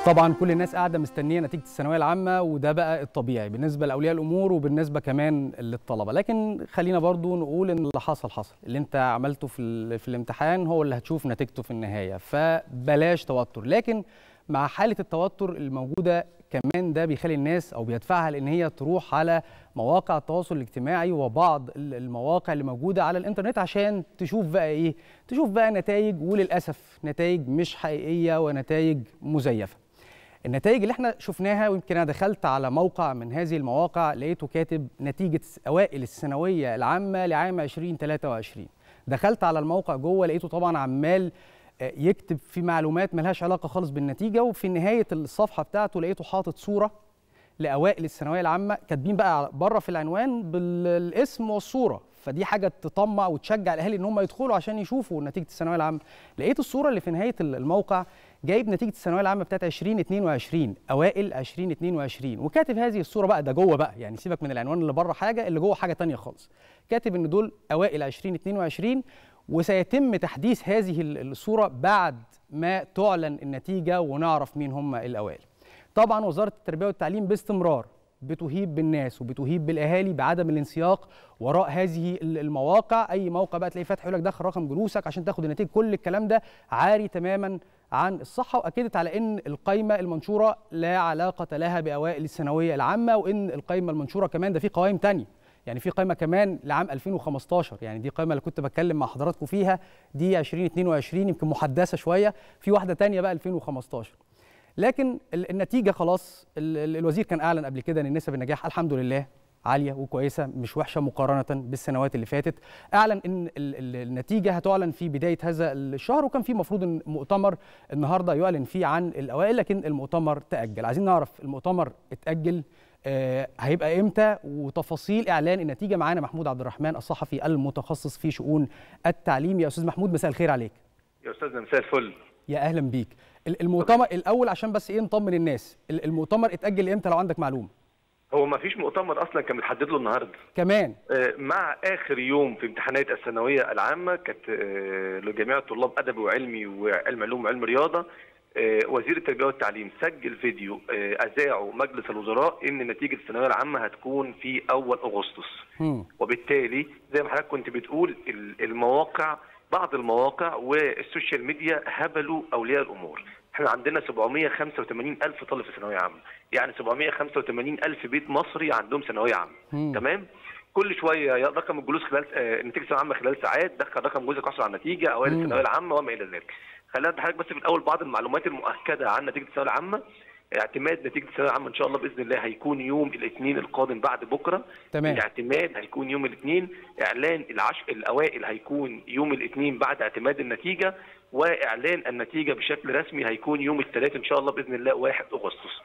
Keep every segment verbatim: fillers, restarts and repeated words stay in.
طبعا كل الناس قاعده مستنيه نتيجه الثانويه العامه، وده بقى الطبيعي بالنسبه لاولياء الامور وبالنسبه كمان للطلبه. لكن خلينا برضو نقول ان اللي حصل حصل، اللي انت عملته في في الامتحان هو اللي هتشوف نتيجته في النهايه، فبلاش توتر. لكن مع حاله التوتر الموجوده كمان ده بيخلي الناس او بيدفعها لان هي تروح على مواقع التواصل الاجتماعي وبعض المواقع اللي موجوده على الانترنت عشان تشوف بقى ايه، تشوف بقى نتائج، وللاسف نتائج مش حقيقيه ونتائج مزيفه. النتائج اللي احنا شفناها، ويمكن انا دخلت على موقع من هذه المواقع لقيته كاتب نتيجه اوائل الثانويه العامه لعام ألفين وثلاثة وعشرين. دخلت على الموقع جوه لقيته طبعا عمال يكتب في معلومات ملهاش علاقه خالص بالنتيجه، وفي نهايه الصفحه بتاعته لقيته حاطط صوره لاوائل الثانويه العامه، كاتبين بقى بره في العنوان بالاسم والصوره، فدي حاجه تطمع وتشجع الاهالي ان هم يدخلوا عشان يشوفوا نتيجه الثانويه العامه. لقيت الصوره اللي في نهايه الموقع جايب نتيجه الثانويه العامه بتاعت ألفين واثنين وعشرين، اوائل ألفين واثنين وعشرين، وكاتب هذه الصوره بقى، ده جوه بقى، يعني سيبك من العنوان اللي بره حاجه، اللي جوه حاجه ثانيه خالص. كاتب ان دول اوائل ألفين واثنين وعشرين، وسيتم تحديث هذه الصوره بعد ما تعلن النتيجه ونعرف مين هم الاوائل. طبعا وزاره التربيه والتعليم باستمرار بتهيب بالناس وبتهيب بالاهالي بعدم الانسياق وراء هذه المواقع. اي موقع بقى تلاقيه فاتح يقول لك دخل رقم جلوسك عشان تاخد النتيجه، كل الكلام ده عاري تماما عن الصحه. واكدت على ان القائمه المنشوره لا علاقه لها باوائل الثانويه العامه، وان القائمه المنشوره كمان ده في قوائم ثانيه، يعني في قائمه كمان لعام ألفين وخمستاشر، يعني دي القائمه اللي كنت بتكلم مع حضراتكم فيها دي ألفين واثنين وعشرين، يمكن محدثه شويه، في واحده ثانيه بقى ألفين وخمستاشر. لكن النتيجه خلاص، الوزير كان اعلن قبل كده ان نسب النجاح الحمد لله عاليه وكويسه، مش وحشه مقارنه بالسنوات اللي فاتت. اعلن ان النتيجه هتعلن في بدايه هذا الشهر، وكان في مفروض ان مؤتمر النهارده يعلن فيه عن الاوائل، لكن المؤتمر تاجل. عايزين نعرف المؤتمر اتاجل آه هيبقى امتى، وتفاصيل اعلان النتيجه. معانا محمود عبد الرحمن الصحفي المتخصص في شؤون التعليم. يا استاذ محمود مساء الخير عليك. يا استاذنا مساء الفل. يا اهلا بيك. المؤتمر الاول عشان بس ايه نطمن الناس، المؤتمر اتاجل امتى لو عندك معلومه؟ هو ما فيش مؤتمر اصلا كان متحدد له النهارده كمان آه مع اخر يوم في امتحانات الثانويه العامه، كانت آه لجميع الطلاب ادبي وعلمي وعلم علوم وعلم رياضه. آه وزير التربيه والتعليم سجل فيديو آه اذاعه مجلس الوزراء ان نتيجه الثانويه العامه هتكون في اول اغسطس. م. وبالتالي زي ما حضرتك كنت بتقول المواقع، بعض المواقع والسوشيال ميديا هبلوا اولياء الامور. احنا عندنا سبعمائة وخمسة وثمانين ألف طالب في ثانويه عامه، يعني سبعمائة وخمسة وثمانين ألف بيت مصري عندهم ثانويه عامه. تمام؟ كل شويه رقم الجلوس خلال آه نتيجه الثانويه العامه خلال ساعات، دخل رقم جلوسك احصل على النتيجه، اوائل الثانويه العامه وما الى ذلك. خلينا نضحك بس في الاول بعض المعلومات المؤكده عن نتيجه الثانويه العامه. اعتماد نتيجه الثانويه العامه ان شاء الله باذن الله هيكون يوم الاثنين القادم بعد بكره. تمام. الاعتماد هيكون يوم الاثنين، اعلان العشر الاوائل هيكون يوم الاثنين بعد اعتماد النتيجه، واعلان النتيجه بشكل رسمي هيكون يوم الثلاث ان شاء الله باذن الله واحد اغسطس.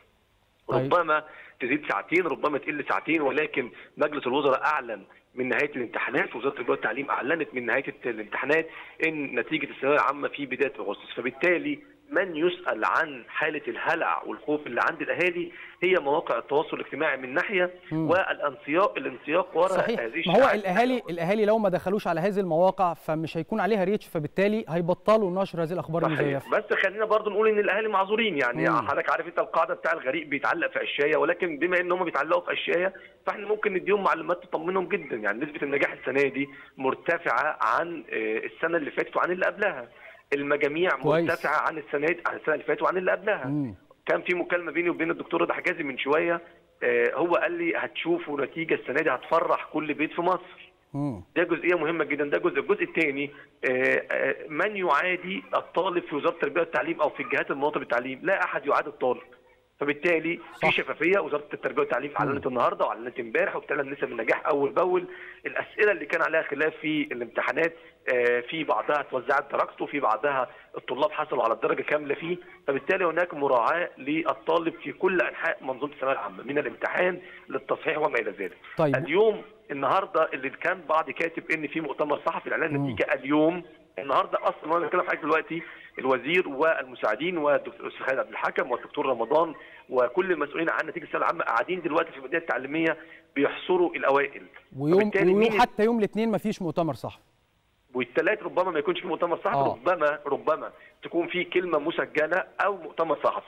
ربما تزيد ساعتين، ربما تقل ساعتين، ولكن مجلس الوزراء اعلن من نهايه الامتحانات، وزاره التربيه والتعليم اعلنت من نهايه الامتحانات ان نتيجه الثانويه العامه في بدايه اغسطس. فبالتالي من يسأل عن حالة الهلع والخوف اللي عند الأهالي هي مواقع التواصل الاجتماعي من ناحية، والانسياق الانسياق وراء هذه الشائعات. ما هو الأهالي الأهالي لو ما دخلوش على هذه المواقع فمش هيكون عليها ريتش، فبالتالي هيبطلوا نشر هذه الأخبار المزيفة. بس خلينا برضو نقول إن الأهالي معذورين، يعني حضرتك عارف أنت القاعدة بتاع الغريق بيتعلق في قشاية، ولكن بما إن هم بيتعلقوا في قشاية فإحنا ممكن نديهم معلومات تطمنهم جدا. يعني نسبة النجاح السنة دي مرتفعة عن السنة اللي فاتت وعن اللي قبلها. المجاميع مرتفعه عن السنه عن السنه اللي فاتت وعن اللي قبلها. مم. كان في مكالمه بيني وبين الدكتور رضا حجازي من شويه، آه هو قال لي هتشوفوا نتيجه السنه دي هتفرح كل بيت في مصر. مم. ده جزئيه مهمه جدا. ده جزء الجزء الثاني، آه آه من يعادي الطالب في وزاره التربيه والتعليم او في الجهات المناطه بالتعليم؟ لا احد يعادي الطالب. فبالتالي صح. في شفافيه. وزاره التربيه والتعليم اعلنت النهارده واعلنت امبارح وبتعلن نسب النجاح اول باول. الاسئله اللي كان عليها خلاف في الامتحانات في بعضها اتوزعت درجته، في بعضها الطلاب حصلوا على الدرجه كامله فيه. فبالتالي هناك مراعاه للطالب في كل انحاء منظومه الثانويه العامه من الامتحان للتصحيح وما الى ذلك. طيب. اليوم النهارده اللي كان بعض كاتب ان في مؤتمر صحفي لاعلان النتيجه اليوم، النهارده اصلا وانا بتكلم معاك دلوقتي الوزير والمساعدين والدكتور الاستاذ خالد عبد الحكم والدكتور رمضان وكل المسؤولين عن نتيجه الثانويه العامه قاعدين دلوقتي في المدينه التعليميه بيحصروا الاوائل. ويوم ويوم حتى يوم الاثنين ما فيش مؤتمر صحفي. والثلاث ربما ما يكونش في مؤتمر صحفي. آه. ربما ربما تكون في كلمه مسجله او مؤتمر صحفي.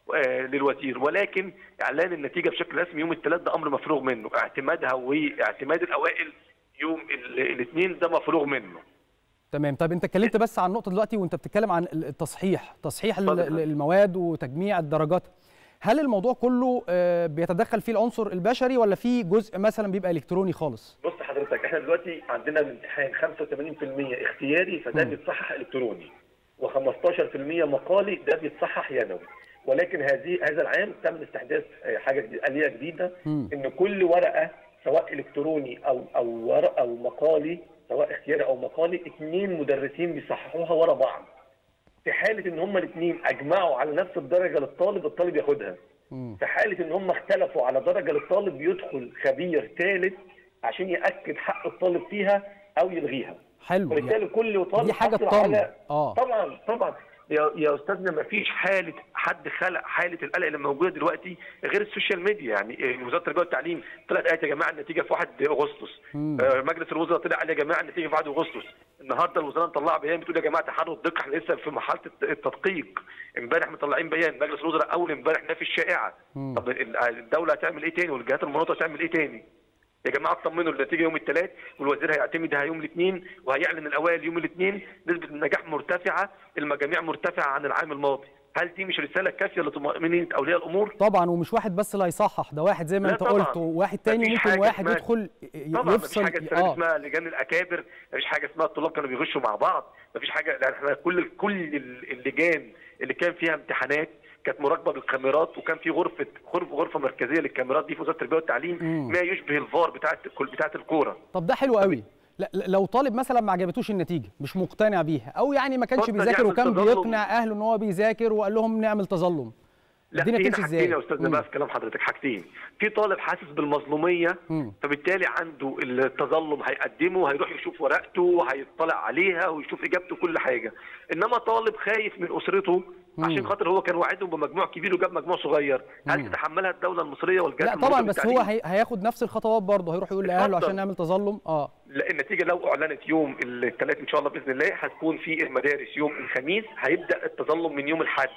للوزير، ولكن اعلان النتيجه بشكل رسمي يوم الثلاث ده امر مفروغ منه، اعتمادها واعتماد الاوائل يوم الاثنين ده مفروغ منه. تمام. طيب انت اتكلمت بس عن النقطه دلوقتي وانت بتتكلم عن التصحيح، تصحيح المواد وتجميع الدرجات، هل الموضوع كله بيتدخل فيه العنصر البشري ولا في جزء مثلا بيبقى الكتروني خالص؟ بص حضرتك، احنا دلوقتي عندنا الامتحان خمسة وثمانين بالمئة اختياري فده بيتصحح الكتروني، وخمستاشر بالمئة مقالي ده بيتصحح يدوي. ولكن هذه هذا العام تم استحداث حاجه جديده، آلية جديده، ان كل ورقه سواء الكتروني او او ورقه او مقالي، سواء اختياري او مقالي، اثنين مدرسين بيصححوها ورا بعض. في حاله ان هم الاثنين اجمعوا على نفس الدرجه للطالب، الطالب ياخدها. في حاله ان هم اختلفوا على درجه للطالب بيدخل خبير ثالث عشان ياكد حق الطالب فيها او يلغيها. حلو. وبالتالي كل طالب دي حاجه تطمن. اه طبعا طبعا يا يا استاذنا، ما فيش حاله حد خلق حاله القلق اللي موجوده دلوقتي غير السوشيال ميديا. يعني وزاره التربيه والتعليم طلعت قالت يا جماعه النتيجه في واحد أغسطس، آه مجلس الوزراء طلع قال يا جماعه النتيجه في واحد أغسطس، النهارده الوزاره مطلعه بيان بتقول يا جماعه تحروا الدقه، احنا لسه في مرحله التدقيق. امبارح مطلعين بيان مجلس الوزراء اول امبارح نافي الشائعه. طب الدوله هتعمل ايه تاني والجهات المنوطه هتعمل ايه تاني؟ يا جماعه اطمنوا، النتيجه يوم الثلاث والوزير هيعتمدها يوم الاثنين وهيعلن الاوائل يوم الاثنين، نسبه النجاح مرتفعه، المجاميع مرتفعه عن العام الماضي. هل دي مش رساله كافيه لطمانينه اولياء الامور؟ طبعا، ومش واحد بس اللي هيصحح، ده واحد زي ما انت قلت، وواحد تاني ممكن واحد يدخل طبعا يفصل. مفيش حاجه آه. اسمها لجان الاكابر، مفيش حاجه اسمها الطلاب كانوا بيغشوا مع بعض، مفيش حاجه. يعني احنا كل كل اللجان اللي كان فيها امتحانات كانت مراقبه بالكاميرات، وكان في غرفه غرفه غرفه مركزيه للكاميرات دي في وزاره التربيه والتعليم، مم. ما يشبه الفار بتاعه بتاعه الكوره. طب ده حلو قوي. لا لو طالب مثلا ما عجبتوش النتيجه، مش مقتنع بيها، او يعني ما كانش بيذاكر وكان بيقنع اهله ان هو بيذاكر وقال لهم نعمل تظلم، الدنيا تمشي ازاي؟ حاجتين يا استاذنا بقى في كلام حضرتك، حاجتين. في طالب حاسس بالمظلوميه، مم. فبالتالي عنده التظلم هيقدمه، هيروح يشوف ورقته، هيطلع عليها ويشوف اجابته كل حاجه. انما طالب خايف من اسرته عشان خاطر هو كان واعدهم بمجموع كبير وجاب مجموع صغير، هل تتحملها الدوله المصريه والجهات؟ لا طبعا، بس هو هي... هياخد نفس الخطوات برضه، هيروح يقول لاهله عشان نعمل تظلم. اه لا، النتيجه لو اعلنت يوم الثلاث ان شاء الله باذن الله هتكون في المدارس يوم الخميس، هيبدا التظلم من يوم الاحد.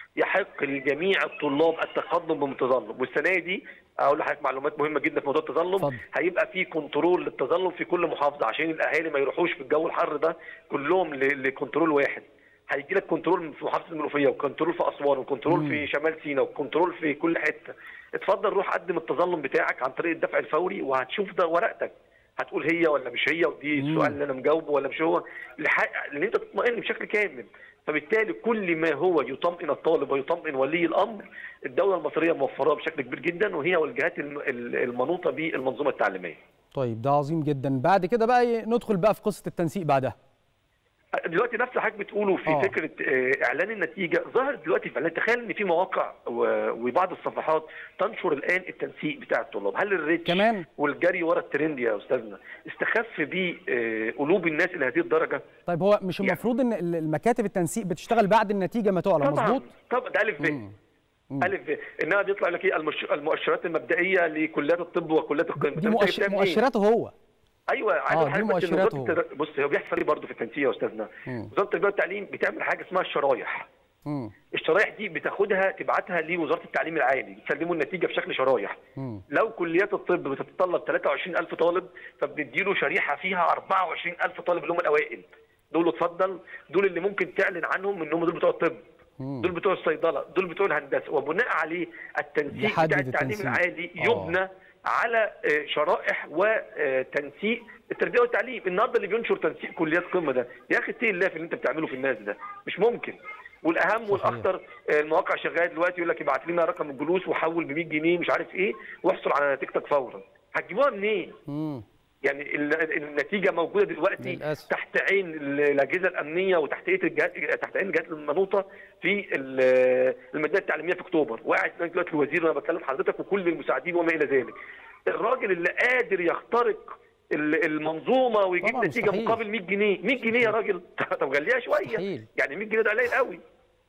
يحق لجميع الطلاب التقدم بمتظلم، والسنه دي اقول لحضرتك معلومات مهمه جدا في موضوع التظلم. فضل. هيبقى في كنترول للتظلم في كل محافظه عشان الاهالي ما يروحوش في الجو الحر ده كلهم لكنترول واحد. هيجي لك كنترول في محافظه المنوفيه، وكنترول في اسوان، وكنترول في شمال سيناء، وكنترول في كل حته. اتفضل روح قدم التظلم بتاعك عن طريق الدفع الفوري، وهتشوف ده ورقتك هتقول هي ولا مش هي، ودي السؤال اللي انا مجاوبه ولا مش هو، لان انت تطمئن بشكل كامل. فبالتالي كل ما هو يطمئن الطالب ويطمئن ولي الامر، الدوله المصريه موفراه بشكل كبير جدا، وهي والجهات المنوطه بالمنظومه التعليميه. طيب ده عظيم جدا. بعد كده بقى ندخل بقى في قصه التنسيق بعدها. دلوقتي نفس حضرتك بتقولوا في أوه. فكره اعلان النتيجه ظهر دلوقتي فعلا. تخيل ان في مواقع وبعض الصفحات تنشر الان التنسيق بتاع الطلاب. هل الريتش كمان والجري ورا الترند يا استاذنا استخف بيه قلوب الناس الى هذه الدرجه؟ طيب هو مش المفروض يعني ان المكاتب التنسيق بتشتغل بعد النتيجه ما تعلن؟ مظبوط. طبعا ده الف ب الف ب انها بيطلع لك ايه المؤشرات المبدئيه لكليات الطب وكليات القمه. دي مؤشر... مؤشراته هو. ايوه عايز اه دي مؤشراته. بص هو بيحصل ايه برضه في التنسيق يا استاذنا؟ وزاره التربيه والتعليم بتعمل حاجه اسمها الشرايح. مم. الشرايح دي بتاخدها تبعتها لوزاره التعليم العالي، بتسلموا النتيجه في شكل شرايح. مم. لو كليات الطب بتتطلب ثلاثة وعشرين ألف طالب، فبنديله شريحه فيها أربعة وعشرين ألف طالب اللي هم الاوائل. دول اتفضل، دول اللي ممكن تعلن عنهم انهم دول بتوع الطب، مم. دول بتوع الصيدله، دول بتوع الهندسه، وبناء عليه التنسيق بتاع التعليم العالي يبنى أوه. على شرائح وتنسيق التربيه والتعليم. النهارده اللي بينشر تنسيق كليات قمه ده يا اخي اتقي الله في اللي انت بتعمله في الناس ده، مش ممكن. والاهم والاخطر المواقع شغاله دلوقتي يقول لك ابعت لنا رقم الجلوس وحول ب مية جنيه مش عارف ايه واحصل على نتيجتك فورا. هتجيبوها منين؟ إيه؟ يعني النتيجه موجوده دلوقتي للأسف. تحت عين الاجهزه الامنيه وتحت ايد الجهات تحت عين الجهات المنوطه في المدينه التعليميه في اكتوبر، وقاعد دلوقتي الوزير وانا بكلم حضرتك وكل المساعدين وما الى ذلك. الراجل اللي قادر يخترق المنظومه ويجيب نتيجه مستحيل. مقابل مية جنيه، مية جنيه يا راجل طب غليها شويه مستحيل. يعني مية جنيه ده قليل قوي.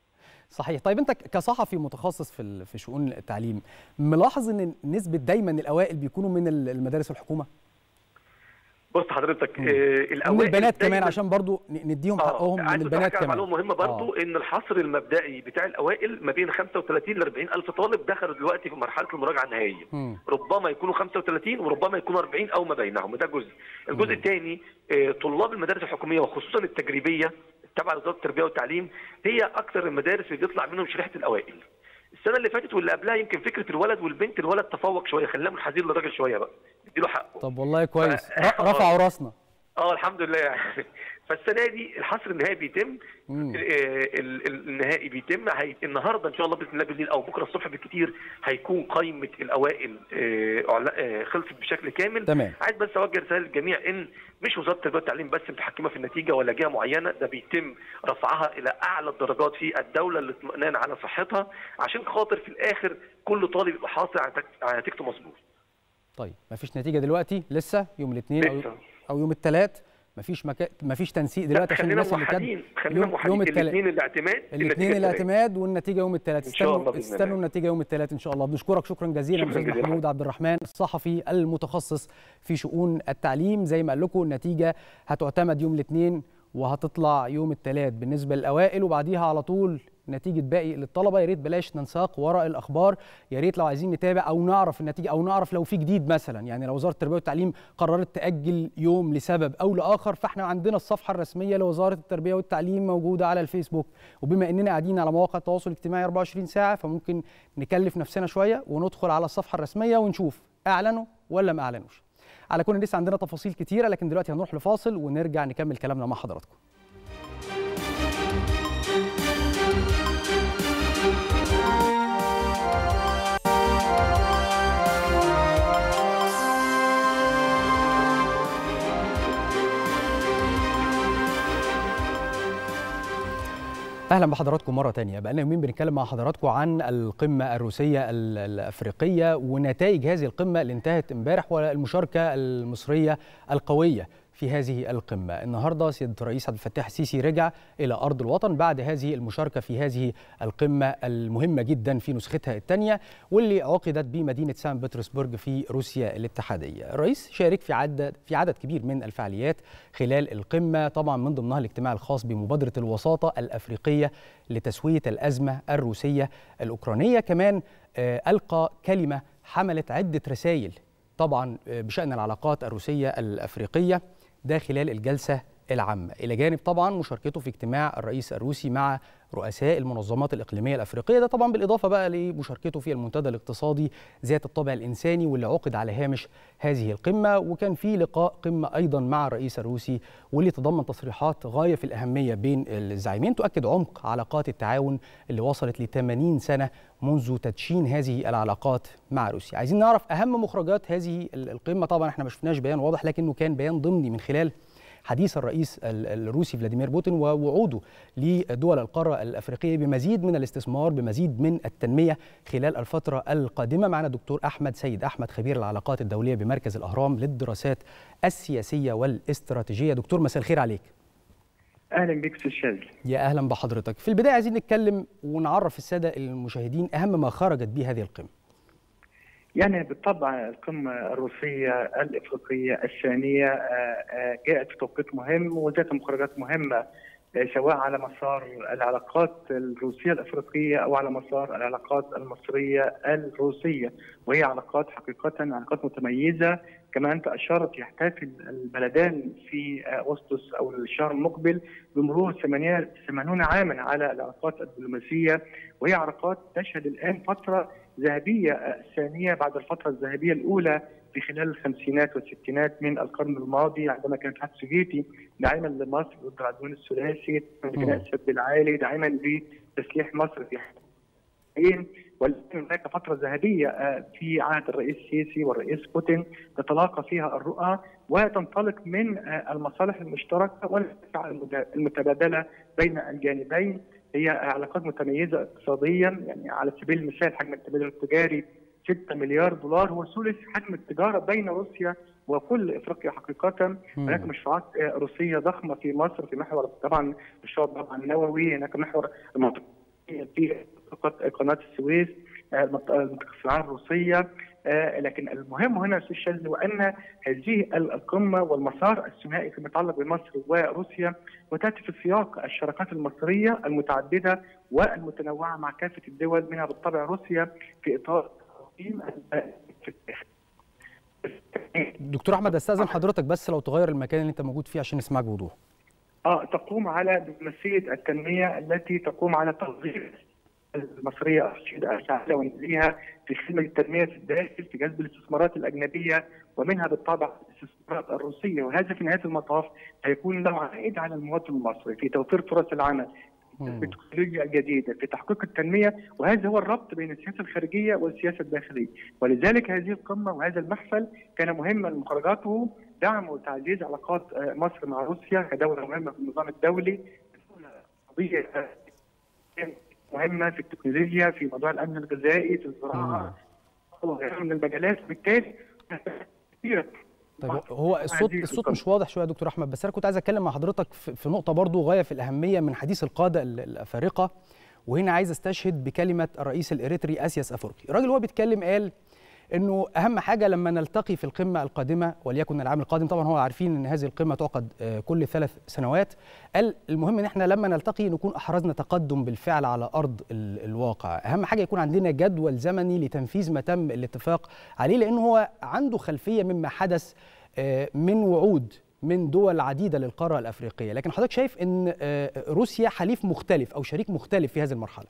صحيح. طيب انت كصحفي متخصص في في شؤون التعليم، ملاحظ ان نسبه دايما الاوائل بيكونوا من المدارس الحكومه؟ بص حضرتك، آه الاوائل البنات كمان عشان برضو نديهم حقهم من البنات كمان. معلومه مهمه برضو آه. ان الحصر المبدئي بتاع الاوائل ما بين خمسة وثلاثين ل أربعين الف طالب دخلوا دلوقتي في مرحله المراجعه النهائيه. م. ربما يكونوا خمسة وثلاثين وربما يكونوا أربعين او ما بينهم، ده جزء. الجزء الثاني آه طلاب المدارس الحكوميه وخصوصا التجريبيه تبع وزاره التربيه والتعليم هي اكثر المدارس اللي بيطلع منهم شريحه الاوائل. السنه اللي فاتت واللي قبلها يمكن فكره الولد والبنت، الولد تفوق شويه، خلينا منحازين للراجل شويه بقى، نديله حقه. طب والله كويس، ف... رفعوا راسنا. اه الحمد لله يعني. فالسنه دي الحصر النهائي بيتم، النهائي بيتم هي... النهارده ان شاء الله باذن الله بالليل او بكره الصبح بالكثير هيكون قائمه الاوائل خلصت بشكل كامل. تمام. عايز بس اوجه رساله للجميع ان مش وزاره التربيه والتعليم بس متحكمه في النتيجه ولا جهه معينه، ده بيتم رفعها الى اعلى الدرجات في الدوله للاطمئنان على صحتها، عشان خاطر في الاخر كل طالب يبقى حاصل على نتيجته مظبوط. طيب مفيش نتيجه دلوقتي لسه يوم الاثنين او او يوم الثلاث، مفيش مكا... مفيش تنسيق دلوقتي عشان الناس اللي كانت خلينا موحدين الاثنين الاعتماد الاثنين الاعتماد والنتيجه يوم الثلاث. استنوا استنوا النتيجه يوم الثلاث ان شاء الله. بنشكرك شكرا جزيلا استاذ محمود عبد الرحمن الصحفي المتخصص في شؤون التعليم. زي ما قال لكم النتيجه هتعتمد يوم الاثنين وهتطلع يوم الثلاث بالنسبه للاوائل، وبعديها على طول نتيجه باقي للطلبه. يا ريت بلاش ننساق وراء الاخبار، يا ريت لو عايزين نتابع او نعرف النتيجه او نعرف لو في جديد مثلا، يعني لو وزاره التربيه والتعليم قررت تاجل يوم لسبب او لاخر، فاحنا عندنا الصفحه الرسميه لوزاره التربيه والتعليم موجوده على الفيسبوك، وبما اننا قاعدين على مواقع التواصل الاجتماعي أربعة وعشرين ساعه فممكن نكلف نفسنا شويه وندخل على الصفحه الرسميه ونشوف اعلنوا ولا ما اعلنوش. على كل لسه عندنا تفاصيل كتيره، لكن دلوقتي هنروح لفاصل ونرجع نكمل كلامنا مع حضراتكم. اهلا بحضراتكم مره ثانيه. بقالنا يومين بنتكلم مع حضراتكم عن القمه الروسيه الافريقيه ونتائج هذه القمه اللي انتهت امبارح والمشاركه المصريه القويه في هذه القمه. النهارده سياده الرئيس عبد الفتاح السيسي رجع الى ارض الوطن بعد هذه المشاركه في هذه القمه المهمه جدا في نسختها الثانيه واللي عقدت بمدينه سان بطرسبرغ في روسيا الاتحاديه. الرئيس شارك في عدد في عدد كبير من الفعاليات خلال القمه، طبعا من ضمنها الاجتماع الخاص بمبادره الوساطه الافريقيه لتسويه الازمه الروسيه الاوكرانيه. كمان القى كلمه حملت عده رسائل طبعا بشان العلاقات الروسيه الافريقيه ده خلال الجلسة العامة، إلى جانب طبعا مشاركته في اجتماع الرئيس الروسي مع رؤساء المنظمات الإقليمية الأفريقية، ده طبعا بالإضافة بقى لمشاركته في المنتدى الاقتصادي ذات الطابع الإنساني واللي عقد على هامش هذه القمة. وكان في لقاء قمة أيضا مع الرئيس الروسي واللي تضمن تصريحات غاية في الأهمية بين الزعيمين تؤكد عمق علاقات التعاون اللي وصلت ل ثمانين سنة منذ تدشين هذه العلاقات مع روسيا. عايزين نعرف أهم مخرجات هذه القمة. طبعا احنا ما شفناش بيان واضح لكنه كان بيان ضمني من خلال حديث الرئيس الروسي فلاديمير بوتين ووعوده لدول القارة الأفريقية بمزيد من الاستثمار بمزيد من التنمية خلال الفترة القادمة. معنا دكتور أحمد سيد أحمد خبير العلاقات الدولية بمركز الأهرام للدراسات السياسية والاستراتيجية. دكتور مساء الخير عليك. أهلا بك أستاذ شاذلي. يا أهلا بحضرتك. في البداية عايزين نتكلم ونعرف السادة المشاهدين أهم ما خرجت به هذه القمة. يعني بالطبع القمة الروسية الإفريقية الثانية جاءت في توقيت مهم وذات مخرجات مهمة سواء على مسار العلاقات الروسية الأفريقية أو على مسار العلاقات المصرية الروسية، وهي علاقات حقيقة علاقات متميزة. كما أنت أشرت يحتفل البلدان في أغسطس أو الشهر المقبل بمرور ثمانين عاما على العلاقات الدبلوماسية، وهي علاقات تشهد الآن فترة ذهبية ثانية بعد الفترة الذهبية الأولى في خلال الخمسينات والستينات من القرن الماضي عندما كان الاتحاد السوفيتي داعما لمصر ضد العدوان الثلاثي، بناء السد العالي، داعما لتسليح مصر في حين، ولكن هناك فترة ذهبية في عهد الرئيس السيسي والرئيس بوتين تتلاقى فيها الرؤى وتنطلق من المصالح المشتركة والمنافع المتبادلة بين الجانبين. هي علاقات متميزة اقتصاديا، يعني على سبيل المثال حجم التبادل التجاري ستة مليار دولار، هو ثلث حجم التجارة بين روسيا وكل افريقيا حقيقة. هناك مشروعات روسية ضخمة في مصر في محور طبعا مشروع طبعا النووي، هناك محور في قناة السويس، المنطقة الصناعية الروسية، لكن المهم هنا استاذ شاذلي وان هذه القمه والمسار الثنائي فيما يتعلق بمصر وروسيا وتاتي في سياق الشراكات المصريه المتعدده والمتنوعه مع كافه الدول منها بالطبع روسيا في اطار دكتور احمد استاذن حضرتك بس لو تغير المكان اللي انت موجود فيه عشان نسمعك بوضوح. اه تقوم على دبلوماسيه التنميه التي تقوم على تغيير المصريه الفاعله ونزلها في خدمه التنميه في الداخل في جذب الاستثمارات الاجنبيه ومنها بالطبع الاستثمارات الروسيه، وهذا في نهايه المطاف هيكون له عائد على المواطن المصري في توفير فرص العمل بالتكنولوجيا الجديده في تحقيق التنميه، وهذا هو الربط بين السياسه الخارجيه والسياسه الداخليه، ولذلك هذه القمه وهذا المحفل كان مهما مخرجاته دعم وتعزيز علاقات مصر مع روسيا كدوله مهمه في النظام الدولي، قضيه مهمه في التكنولوجيا في موضوع الامن الغذائي في الزراعه وغيرها من المجالات، بالتالي طيب هو الصوت الصوت مش واضح شويه يا دكتور احمد، بس انا كنت عايز اتكلم مع حضرتك في نقطه برضو غايه في الاهميه من حديث القاده الافارقه، وهنا عايز استشهد بكلمه الرئيس الاريتري اسياس افوركي. الراجل وهو بيتكلم قال انه اهم حاجه لما نلتقي في القمه القادمه وليكن العام القادم، طبعا هو عارفين ان هذه القمه تعقد كل ثلاث سنوات، قال المهم ان احنا لما نلتقي نكون احرزنا تقدم بالفعل على ارض الواقع، اهم حاجه يكون عندنا جدول زمني لتنفيذ ما تم الاتفاق عليه، لانه هو عنده خلفيه مما حدث من وعود من دول عديده للقاره الافريقيه، لكن حضرتك شايف ان روسيا حليف مختلف او شريك مختلف في هذه المرحله؟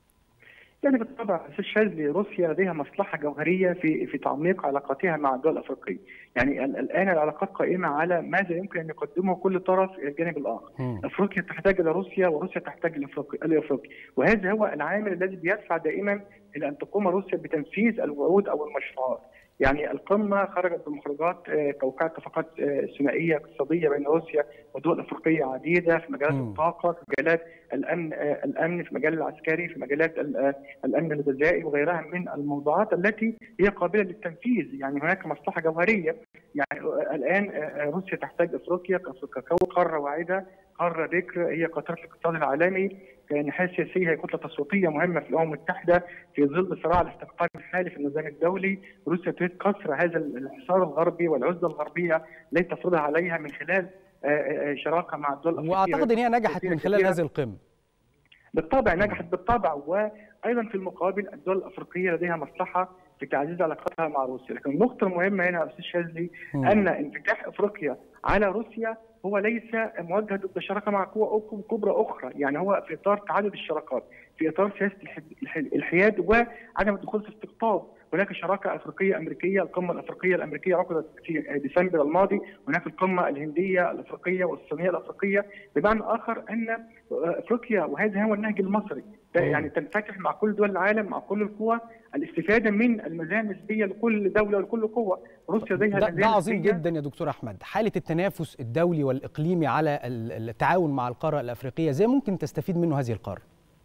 يعني بالطبع استاذ شاذلي روسيا لديها مصلحه جوهريه في في تعميق علاقاتها مع الدول الافريقيه، يعني الان العلاقات قائمه على ماذا يمكن ان يقدمه كل طرف الى الجانب الاخر، م. افريقيا تحتاج الى روسيا وروسيا تحتاج لافريقيا، وهذا هو العامل الذي بيدفع دائما الى ان تقوم روسيا بتنفيذ الوعود او المشروعات. يعني القمه خرجت بمخرجات توقيع اتفاقات ثنائيه اقتصاديه بين روسيا ودول افريقيه عديده في مجالات م. الطاقه، في مجالات الامن الامن في المجال العسكري، في مجالات الامن الغذائي وغيرها من الموضوعات التي هي قابله للتنفيذ، يعني هناك مصلحه جوهريه، يعني الان روسيا تحتاج افريقيا كقاره واعده، قاره بكر هي قطره الاقتصاد العالمي، كناحيه سياسيه هي كتله تصويتيه مهمه في الامم المتحده في ظل صراع الاستقطاب الحالي في النظام الدولي، روسيا تريد كسر هذا الحصار الغربي والعزله الغربيه التي تفرضها عليها من خلال شراكه مع الدول الافريقيه، واعتقد ان هي نجحت من خلال هذه القمه. بالطبع نجحت بالطبع، وايضا في المقابل الدول الافريقيه لديها مصلحه في تعزيز علاقتها مع روسيا، لكن النقطه المهمه هنا يا استاذ شاذلي ان انفتاح افريقيا على روسيا هو ليس موجه ضد الشراكه مع قوى كبرى اخرى، يعني هو في اطار تعدد الشراكات، في اطار سياسه الحياد وعدم الدخول في استقطاب. هناك شراكه افريقيه امريكيه، القمه الافريقيه الامريكيه عقدت في ديسمبر الماضي، هناك القمه الهنديه الافريقيه والصينيه الافريقيه، بمعنى اخر ان افريقيا وهذا هو النهج المصري، يعني تنفتح مع كل دول العالم مع كل القوى الاستفاده من المزايا النسبيه لكل دوله ولكل قوه، روسيا لديها ده, ده عظيم جدا يا دكتور احمد، حاله التنافس الدولي والاقليمي على التعاون مع القاره الافريقيه ازاي ممكن تستفيد منه هذه القاره؟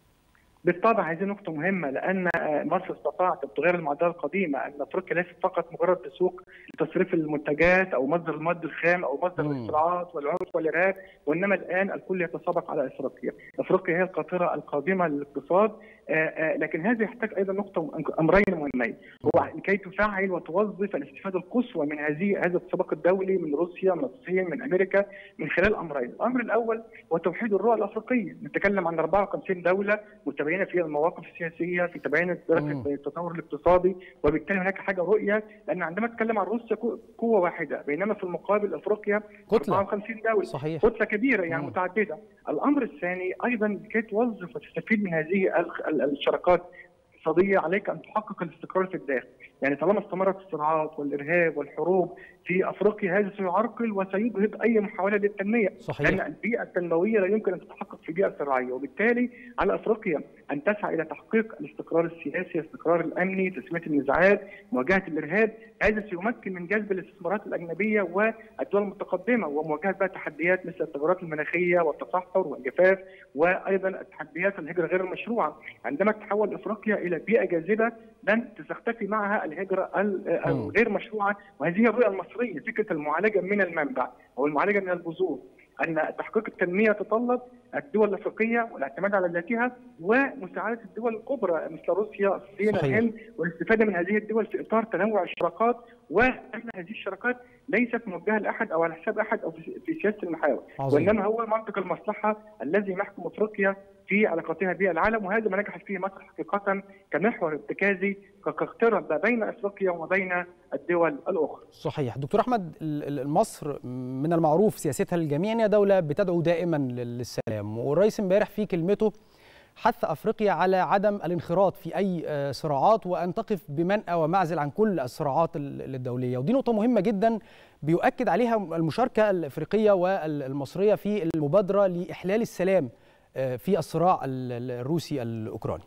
بالطبع هذه نقطة مهمة، لأن مصر استطاعت بتغيير المعادلة القديمة، أن أفريقيا ليست فقط مجرد سوق لتصريف المنتجات أو مصدر المواد الخام أو مصدر الاختراعات والعنف والإرهاب، وإنما الآن الكل يتسابق على أفريقيا، أفريقيا هي القاطرة القادمة للاقتصاد، لكن هذا يحتاج أيضا نقطة أمرين مهمين، هو لكي تفعل وتوظف الاستفادة القصوى من هذه هذا السباق الدولي من روسيا من الصين من أمريكا من خلال أمرين، الأمر الأول هو توحيد الرؤى الأفريقية، نتكلم عن أربعة وخمسين دولة متباينة في المواقف السياسيه، في تباين التطور الاقتصادي، وبالتالي هناك حاجه رؤيه، لان عندما نتكلم عن روسيا قوه واحده، بينما في المقابل افريقيا كتله أربعة وخمسين دوله، صحيح. كتله كبيره يعني مم. متعدده. الامر الثاني ايضا لكي توظف وتستفيد من هذه الشراكات الاقتصاديه عليك ان تحقق الاستقرار في الداخل، يعني طالما استمرت الصراعات والارهاب والحروب في افريقيا هذا سيعرقل وسيجهض اي محاوله للتنميه، صحيح. لان البيئه التنمويه لا يمكن ان تتحقق في بيئه زراعيه، وبالتالي على افريقيا ان تسعى الى تحقيق الاستقرار السياسي، الاستقرار الامني، تسميه النزاعات، مواجهه الارهاب، هذا سيمكن من جذب الاستثمارات الاجنبيه والدول المتقدمه، ومواجهه بقى تحديات مثل التغيرات المناخيه والتصحر والجفاف، وايضا التحديات الهجره غير المشروعه، عندما تتحول افريقيا الى بيئه جاذبه لن تختفي معها الهجره الغير مشروعه، وهذه الرؤيه المصريه، فكره المعالجه من المنبع او المعالجه من البذور. ان تحقيق التنميه يتطلب الدول الافريقيه والاعتماد على ذاتها ومساعده الدول الكبرى مثل روسيا، الصين، الهند، والاستفاده من هذه الدول في اطار تنوع الشراكات، وان هذه الشراكات ليست موجهه لاحد او على حساب احد او في سياسه المحاور، وانما هو منطق المصلحه الذي يحكم افريقيا في علاقاتها بالعالم، وهذا ما نجحت فيه مصر حقيقه كمحور ارتكازي كاقتراب بين افريقيا وبين الدول الاخرى. صحيح. دكتور احمد، مصر من المعروف سياستها للجميع ان هي دوله بتدعو دائما للسلام، والرئيس امبارح في كلمته حث افريقيا على عدم الانخراط في اي صراعات وان تقف بمنأى ومعزل عن كل الصراعات الدوليه، ودي نقطه مهمه جدا بيؤكد عليها المشاركه الافريقيه والمصريه في المبادره لاحلال السلام في الصراع الروسي الاوكراني.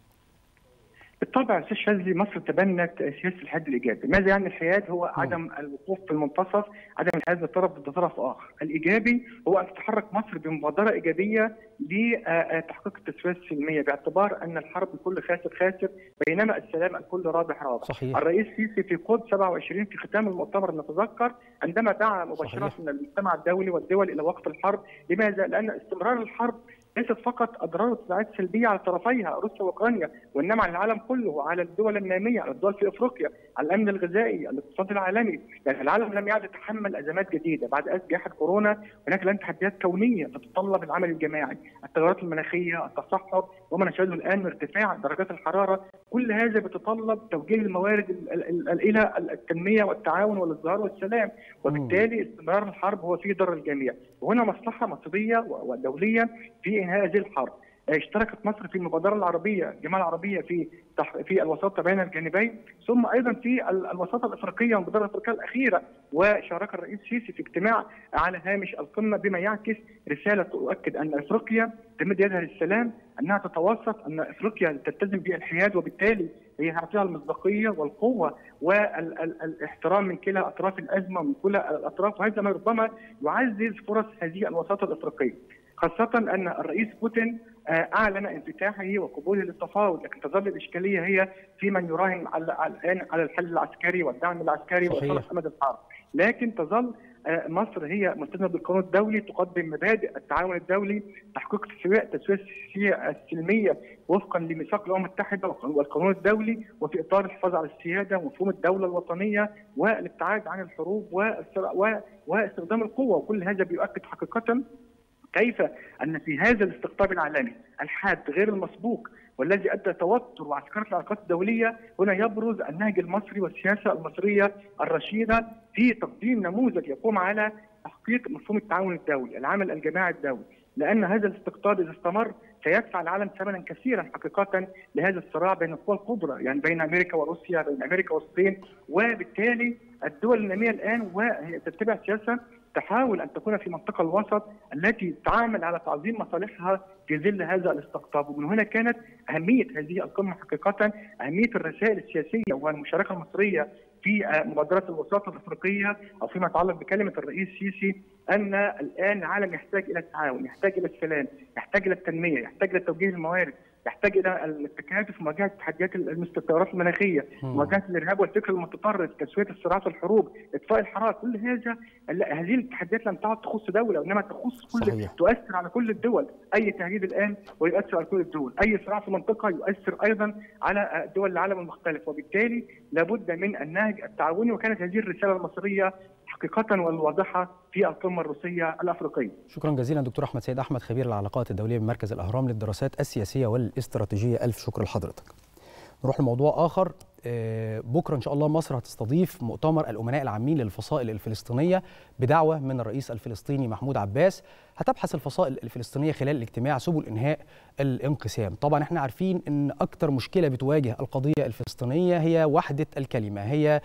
بالطبع استاذ شاذلي، مصر تبنت سياسه الحد الايجابي. ماذا يعني الحياد؟ هو عدم الوقوف في المنتصف، عدم الحياد من طرف ضد طرف اخر. الايجابي هو ان تتحرك مصر بمبادره ايجابيه لتحقيق التسويه السلميه، باعتبار ان الحرب الكل خاسر خاسر بينما السلام الكل رابح رابح. صحيح. الرئيس السيسي في قود سبعة وعشرين في ختام المؤتمر نتذكر عندما دعا مباشره من المجتمع الدولي والدول الى وقف الحرب. لماذا؟ لان استمرار الحرب ليست فقط اضرار وتبعات سلبيه على طرفيها روسيا واوكرانيا، وانما على العالم كله وعلى الدول الناميه، على الدول في افريقيا، على الامن الغذائي، الاقتصاد العالمي. يعني العالم لم يعد يتحمل ازمات جديده بعد جائحه كورونا، هناك الان تحديات كونيه تتطلب العمل الجماعي، التغيرات المناخيه، التصحر، وما نشهده الان من ارتفاع درجات الحراره، كل هذا بيتطلب توجيه الموارد الى التنميه والتعاون والازدهار والسلام، وبالتالي استمرار الحرب هو في ضرر الجميع، وهنا مصلحه مصريه ودوليه في انهاء هذه الحرب. اشتركت مصر في المبادره العربيه، الجماعه العربيه في في الوساطه بين الجانبين، ثم ايضا في الوساطه الافريقيه والمبادره الافريقيه الاخيره، وشارك الرئيس السيسي في اجتماع على هامش القمه بما يعكس رساله تؤكد ان افريقيا تمد يدها للسلام، انها تتوسط، ان افريقيا تلتزم بالحياد، وبالتالي هي هتعطيها المصداقيه والقوه والاحترام من كلا اطراف الازمه ومن كلا الاطراف، وهذا ما ربما يعزز فرص هذه الوساطه الافريقيه. خاصة أن الرئيس بوتين أعلن انفتاحه وقبوله للتفاوض، لكن تظل الإشكالية هي في من يراهن على على الحل العسكري والدعم العسكري وإطالة أمد الحرب، لكن تظل مصر هي ملتزمة بالقانون الدولي، تقدم مبادئ التعاون الدولي، تحقيق التسوية السلمية وفقا لميثاق الأمم المتحدة والقانون الدولي، وفي إطار الحفاظ على السيادة ومفهوم الدولة الوطنية والابتعاد عن الحروب واستخدام القوة، وكل هذا بيؤكد حقيقة كيف أن في هذا الاستقطاب العالمي الحاد غير المسبوق والذي أدى توتر وعسكرة العلاقات الدولية، هنا يبرز النهج المصري والسياسة المصرية الرشيدة في تقديم نموذج يقوم على تحقيق مفهوم التعاون الدولي، العمل الجماعي الدولي، لأن هذا الاستقطاب إذا استمر سيدفع العالم ثمنا كثيرا حقيقة لهذا الصراع بين القوى الكبرى، يعني بين أمريكا وروسيا، بين أمريكا والصين، وبالتالي الدول النامية الآن وهي تتبع سياسة تحاول أن تكون في منطقة الوسط التي تعمل على تعظيم مصالحها في ظل هذا الاستقطاب، ومن هنا كانت أهمية هذه القمة حقيقة، أهمية الرسائل السياسية والمشاركة المصرية في مبادرات الوساطة الأفريقية أو فيما يتعلق بكلمة الرئيس السيسي أن الآن العالم يحتاج إلى التعاون، يحتاج إلى السلام، يحتاج إلى التنمية، يحتاج إلى توجيه الموارد، يحتاج الى التكاتف في مواجهه تحديات المستثمرات المناخيه، مواجهه الارهاب والفكر المتطرف، تسويه الصراعات والحروب، اطفاء الحرائق، كل هذا هذه التحديات لم تعد تخص دوله وانما تخص كل صحيح. تؤثر على كل الدول، اي تهديد الان ويؤثر على كل الدول، اي صراع في منطقه يؤثر ايضا على دول العالم المختلف، وبالتالي لابد من النهج التعاوني، وكانت هذه الرساله المصريه حقيقة والواضحة في القمة الروسية الأفريقية. شكرا جزيلا دكتور أحمد سيد أحمد، خبير العلاقات الدولية بمركز الأهرام للدراسات السياسية والاستراتيجية. ألف شكر لحضرتك. نروح لموضوع آخر. بكرة إن شاء الله مصر هتستضيف مؤتمر الأمناء العامين للفصائل الفلسطينية بدعوة من الرئيس الفلسطيني محمود عباس. هتبحث الفصائل الفلسطينية خلال الاجتماع سبل إنهاء الانقسام. طبعا احنا عارفين ان أكتر مشكلة بتواجه القضية الفلسطينية هي وحدة الكلمة، هي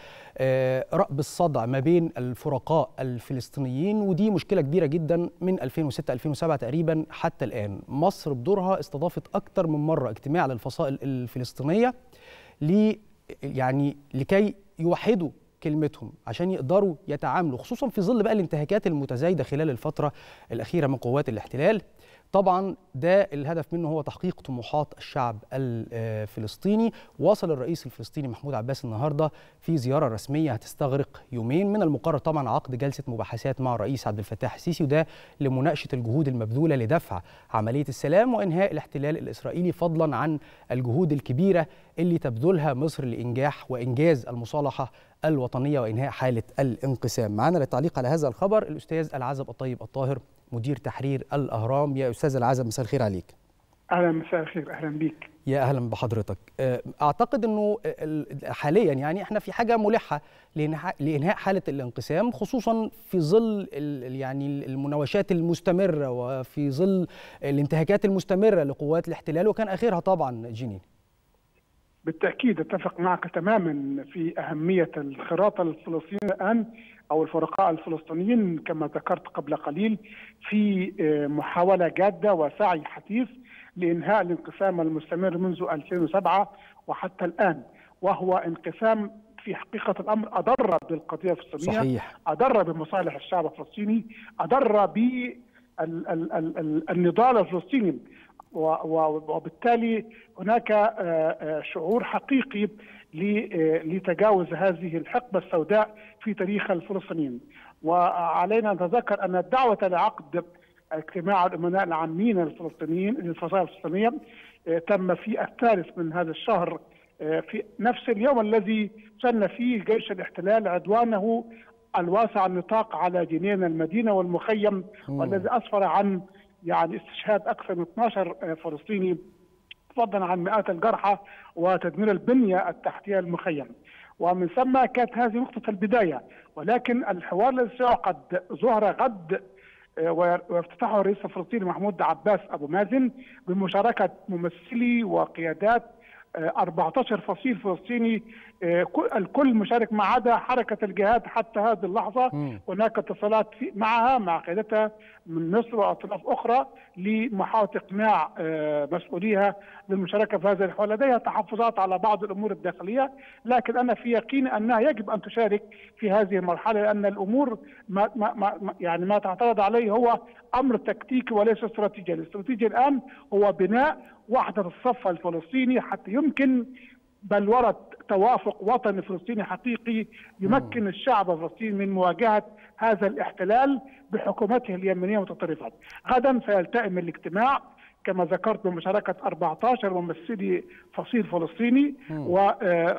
رأب الصدع ما بين الفرقاء الفلسطينيين، ودي مشكلة كبيرة جدا من ألفين وستة ألفين وسبعة تقريبا حتى الآن. مصر بدورها استضافت أكتر من مرة اجتماع للفصائل الفلسطينية لي يعني لكي يوحدوا كلمتهم عشان يقدروا يتعاملوا، خصوصا في ظل بقى الانتهاكات المتزايده خلال الفتره الاخيره من قوات الاحتلال. طبعا ده الهدف منه هو تحقيق طموحات الشعب الفلسطيني. وصل الرئيس الفلسطيني محمود عباس النهارده في زياره رسميه هتستغرق يومين، من المقرر طبعا عقد جلسه مباحثات مع الرئيس عبد الفتاح السيسي، وده لمناقشه الجهود المبذوله لدفع عمليه السلام وانهاء الاحتلال الاسرائيلي، فضلا عن الجهود الكبيره اللي تبذلها مصر لانجاح وانجاز المصالحه الوطنيه وانهاء حاله الانقسام. معنا للتعليق على هذا الخبر الاستاذ العزب الطيب الطاهر مدير تحرير الأهرام. يا أستاذ العزب مساء الخير عليك. أهلا مساء الخير، أهلا بيك. يا أهلا بحضرتك. أعتقد أنه حاليا يعني إحنا في حاجة ملحة لإنهاء حالة الانقسام، خصوصا في ظل يعني المناوشات المستمرة وفي ظل الانتهاكات المستمرة لقوات الاحتلال، وكان آخرها طبعا جنين. بالتأكيد أتفق معك تماما في أهمية الخراطة الفلسطينية الآن أو الفرقاء الفلسطينيين كما ذكرت قبل قليل في محاولة جادة وسعي حثيث لإنهاء الانقسام المستمر منذ ألفين وسبعة وحتى الآن، وهو انقسام في حقيقة الأمر أضر بالقضية الفلسطينية، صحيح. أضر بمصالح الشعب الفلسطيني، أضر بالنضال الفلسطيني، وبالتالي هناك شعور حقيقي لتجاوز هذه الحقبة السوداء في تاريخ الفلسطينيين. وعلينا أن نتذكر أن الدعوة لعقد اجتماع الأمناء العامين الفلسطينيين للفصائل الفلسطينية تم في الثالث من هذا الشهر، في نفس اليوم الذي سن فيه جيش الاحتلال عدوانه الواسع النطاق على جنين المدينة والمخيم، والذي أسفر عن يعني استشهاد أكثر من اثني عشر فلسطيني، فضلا عن مئات الجرحى وتدمير البنية التحتية للمخيم. ومن ثم كانت هذه نقطة البداية، ولكن الحوار الذي سيعقد ظهر غد وافتتحه الرئيس الفلسطيني محمود عباس أبو مازن بمشاركة ممثلي وقيادات أربعة عشر فصيل فلسطيني، الكل مشارك ما عدا حركة الجهاد حتى هذه اللحظة. م. هناك اتصالات معها مع قيادتها من مصر وأطراف أخرى لمحاولة إقناع مسؤوليها للمشاركة في هذا الحوار. لديها تحفظات على بعض الأمور الداخلية، لكن أنا في يقين أنها يجب أن تشارك في هذه المرحلة، لأن الأمور ما ما ما يعني ما تعترض عليه هو أمر تكتيكي وليس استراتيجي. الاستراتيجي الآن هو بناء وحدة الصف الفلسطيني حتى يمكن بلورة توافق وطني فلسطيني حقيقي يمكن م. الشعب الفلسطيني من مواجهة هذا الاحتلال بحكومته اليمنية المتطرفة. غدا سيلتئم الاجتماع كما ذكرت بمشاركة أربعة عشر ممثلي فصيل فلسطيني و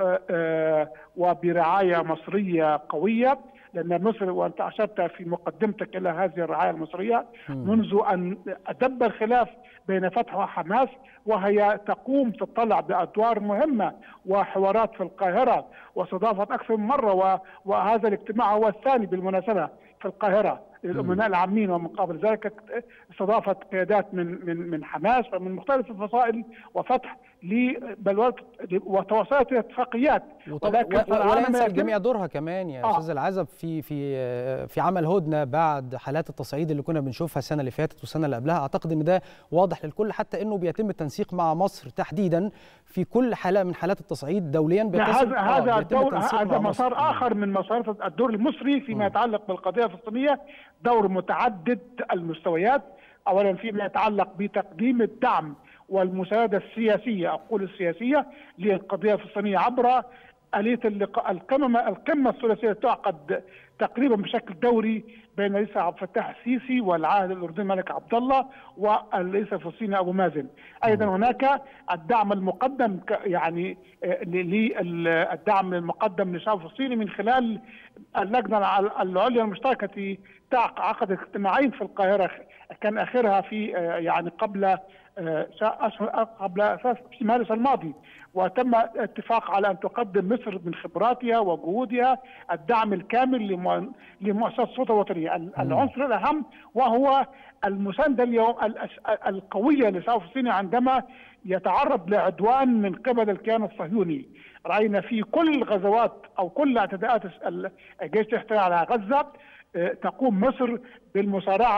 وبرعاية مصرية قوية، لأن مصر وأنت أشرت في مقدمتك إلى هذه الرعاية المصرية منذ أن دب الخلاف بين فتح وحماس، وهي تقوم تطلع بأدوار مهمة وحوارات في القاهرة، واستضافت أكثر من مرة، وهذا الاجتماع هو الثاني بالمناسبة في القاهرة للأمناء العامين، ومن قبل ذلك استضافت قيادات من من من حماس ومن مختلف الفصائل وفتح لبلورة وتوصلت الى اتفاقيات. ولكن ولا ينسى الجميع دورها كمان يا آه. استاذ العزب في في في عمل هدنه بعد حالات التصعيد اللي كنا بنشوفها السنه اللي فاتت والسنه اللي قبلها. اعتقد ان ده واضح للكل، حتى انه بيتم التنسيق مع مصر تحديدا في كل حاله من حالات التصعيد دوليا. هذا هذا آه الدور هذا مسار اخر من مسارات الدور المصري فيما يتعلق بالقضيه الفلسطينيه، دور متعدد المستويات. اولا فيما يتعلق بتقديم الدعم والمساعدة السياسية، أقول السياسية، للقضية الفلسطينية عبر آلية اللقاء القمة القمة الثلاثية تعقد تقريبا بشكل دوري بين الرئيس عبد الفتاح السيسي والعاهل الأردني الملك عبد الله والرئيس الفلسطيني أبو مازن. أيضا هناك الدعم المقدم يعني للدعم المقدم للشعب الفلسطيني من خلال اللجنة العليا المشتركة عقدت اجتماعين في القاهرة، كان آخرها في يعني قبل قبل في مارس الماضي، وتم اتفاق على ان تقدم مصر من خبراتها وجهودها الدعم الكامل لمؤسسات السلطه الوطنيه. العنصر الاهم وهو المسانده اليوم القويه للشعب الفلسطيني عندما يتعرض لعدوان من قبل الكيان الصهيوني. راينا في كل الغزوات او كل اعتداءات جيش الاحتلال على غزه تقوم مصر بالمسارعه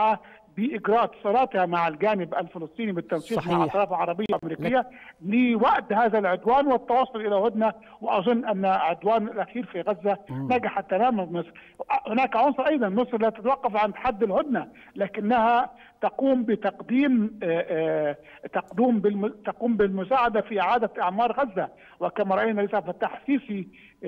باجراء اتصالاتها مع الجانب الفلسطيني بالتنسيق صحيح. مع اطراف عربيه وامريكيه لوقت هذا العدوان والتوصل الى هدنه، واظن ان العدوان الاخير في غزه نجح تماما مصر. هناك عنصر ايضا، مصر لا تتوقف عند حد الهدنه، لكنها تقوم بتقديم تقوم تقوم بالمساعده في اعاده اعمار غزه، وكما راينا رئيس عبد الفتاح السيسي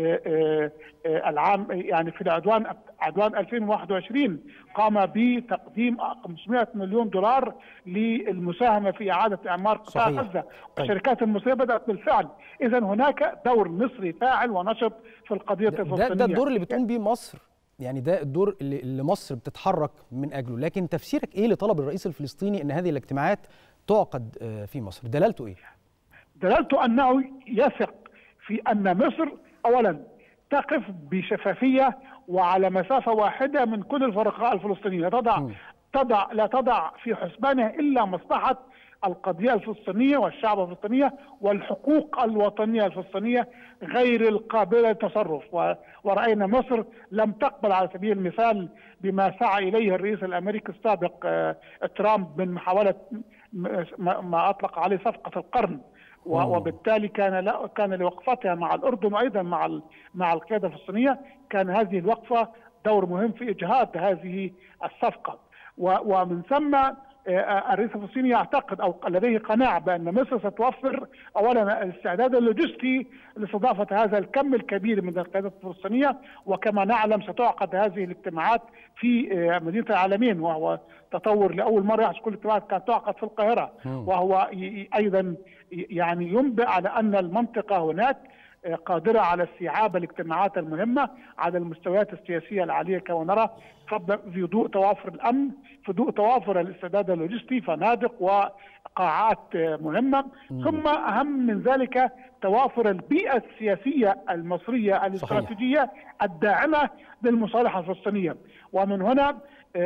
العام يعني في العدوان عدوان ألفين وواحد وعشرين قام بتقديم خمسمائة مليون دولار للمساهمه في اعاده اعمار قطاع غزه. الشركات المصريه بدات بالفعل، اذا هناك دور مصري فاعل ونشط في القضيه الفلسطينيه. ده, ده الدور اللي بتقوم بيه مصر، يعني ده الدور اللي, اللي مصر بتتحرك من اجله. لكن تفسيرك ايه لطلب الرئيس الفلسطيني ان هذه الاجتماعات تعقد في مصر؟ دلالته ايه؟ دلالته انه يثق في ان مصر اولا تقف بشفافيه وعلى مسافه واحده من كل الفرقاء الفلسطينيه، تضع م. تضع لا تضع في حسبانها الا مصلحه القضيه الفلسطينيه والشعب الفلسطيني والحقوق الوطنيه الفلسطينيه غير القابله للتصرف. وراينا مصر لم تقبل على سبيل المثال بما سعى اليه الرئيس الامريكي السابق ترامب من محاوله ما اطلق عليه صفقه القرن، وبالتالي كان لا كان لوقفتها مع الاردن وايضا مع مع القياده الفلسطينيه كان هذه الوقفه دور مهم في اجهاض هذه الصفقه. ومن ثم الرئيس الفلسطيني يعتقد او لديه قناعه بان مصر ستوفر اولا الاستعداد اللوجستي لاستضافه هذا الكم الكبير من القيادات الفلسطينيه، وكما نعلم ستعقد هذه الاجتماعات في مدينه العالمين، وهو تطور لاول مره يحصل. كل الاجتماعات كانت تعقد في القاهره، وهو ايضا يعني ينبئ على ان المنطقه هناك قادرة على استيعاب الاجتماعات المهمة على المستويات السياسية العالية كما نرى، في ضوء توافر الأمن، في ضوء توافر الاستعداد اللوجستي، فنادق وقاعات مهمة، م. ثم أهم من ذلك توافر البيئة السياسية المصرية الاستراتيجية الداعمة للمصالحة الفلسطينية. ومن هنا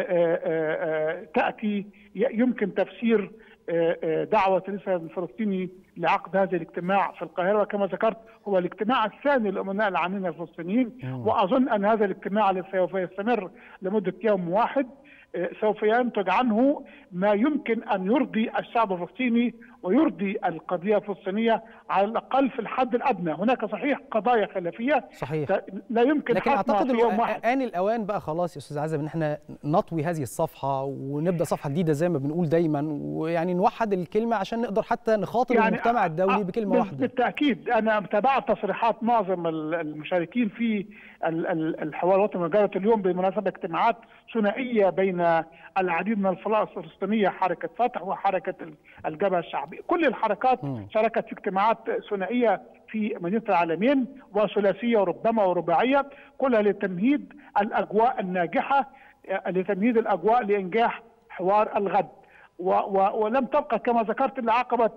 تأتي يمكن تفسير دعوة الرئيس الفلسطيني لعقد هذا الاجتماع في القاهرة، وكما ذكرت هو الاجتماع الثاني للأمناء العامين الفلسطينيين، وأظن أن هذا الاجتماع الذي سوف يستمر لمدة يوم واحد سوف ينتج عنه ما يمكن أن يرضي الشعب الفلسطيني ويرضي القضية الفلسطينية على الأقل في الحد الأدنى. هناك صحيح قضايا خلافية صحيح لا يمكن لكن أعتقد في يوم واحد. آن الأوان بقى خلاص يا أستاذ عزب إن احنا نطوي هذه الصفحة ونبدأ صفحة جديدة زي ما بنقول دايما، ويعني نوحد الكلمة عشان نقدر حتى نخاطب يعني المجتمع الدولي بكلمة واحدة. بالتأكيد أنا تابعت تصريحات معظم المشاركين في الحوار الوطني وجرت اليوم بمناسبة اجتماعات ثنائية بين العديد من الفصائل الفلسطينية، حركة فتح وحركة الجبهة الشعبية. كل الحركات شاركت في اجتماعات ثنائية في مدينة العالمين وثلاثية وربما ورباعية، كلها لتمهيد الأجواء الناجحة، لتمهيد الأجواء لإنجاح حوار الغد. و و ولم تبقى كما ذكرت إلا عقبة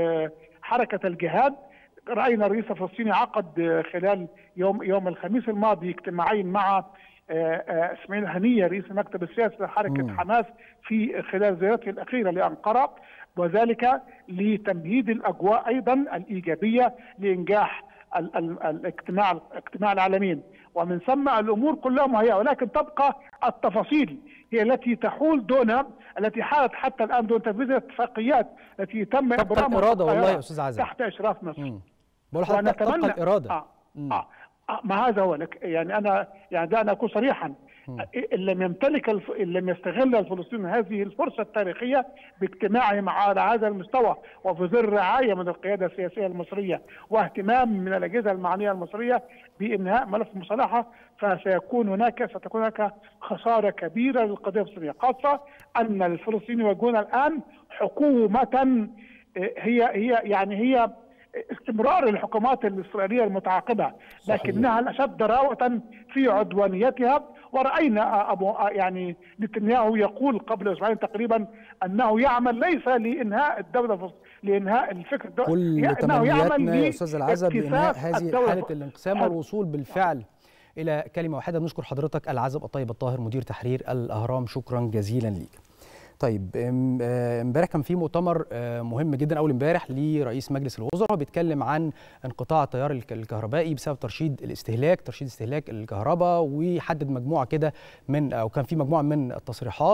حركة الجهاد. رأينا الرئيس الفلسطيني عقد خلال يوم يوم الخميس الماضي اجتماعين مع اسماعيل هنية رئيس المكتب السياسي لحركة م. حماس في خلال زيارته الأخيرة لأنقرة، وذلك لتمهيد الأجواء أيضا الإيجابية لإنجاح الاجتماع اجتماع العالمين. ومن ثم الأمور كلها مهيئة، ولكن تبقى التفاصيل هي التي تحول دون التي حالت حتى الآن دون تنفيذ الاتفاقيات التي تم إبرامها الإرادة والله يا أستاذ عزب تحت إشراف مصر. ونتمنى تبقى الإرادة. آه. آه. ما هذا هو لك يعني انا يعني ده انا اكون صريحا، ان لم يمتلك الف... ان لم يستغل الفلسطينيون هذه الفرصه التاريخيه باجتماعهم على هذا المستوى وفي ظل رعايه من القياده السياسيه المصريه واهتمام من الاجهزه المعنيه المصريه بانهاء ملف المصالحه، فسيكون هناك ستكون هناك خساره كبيره للقضيه الفلسطينيه، خاصه ان الفلسطينيين يواجهون الان حكومه هي هي يعني هي استمرار الحكومات الإسرائيلية المتعاقبة، لكنها الأشد ضراوة في عدوانيتها. ورأينا أبو يعني نتنياهو يقول قبل أسبوعين تقريبا أنه يعمل ليس لإنهاء الدولة لإنهاء الفكر الدولة، كل تمنياتنا يا أستاذ العزب لإنهاء هذه حالة الانقسام والوصول بالفعل إلى كلمة واحدة. بنشكر حضرتك العزب الطيب الطاهر مدير تحرير الأهرام، شكرا جزيلا ليك. طيب امبارح كان في مؤتمر مهم جدا اول امبارح لرئيس مجلس الوزراء، بيتكلم عن انقطاع التيار الكهربائي بسبب ترشيد الاستهلاك ترشيد استهلاك الكهرباء، ويحدد مجموعه كده من او كان في مجموعه من التصريحات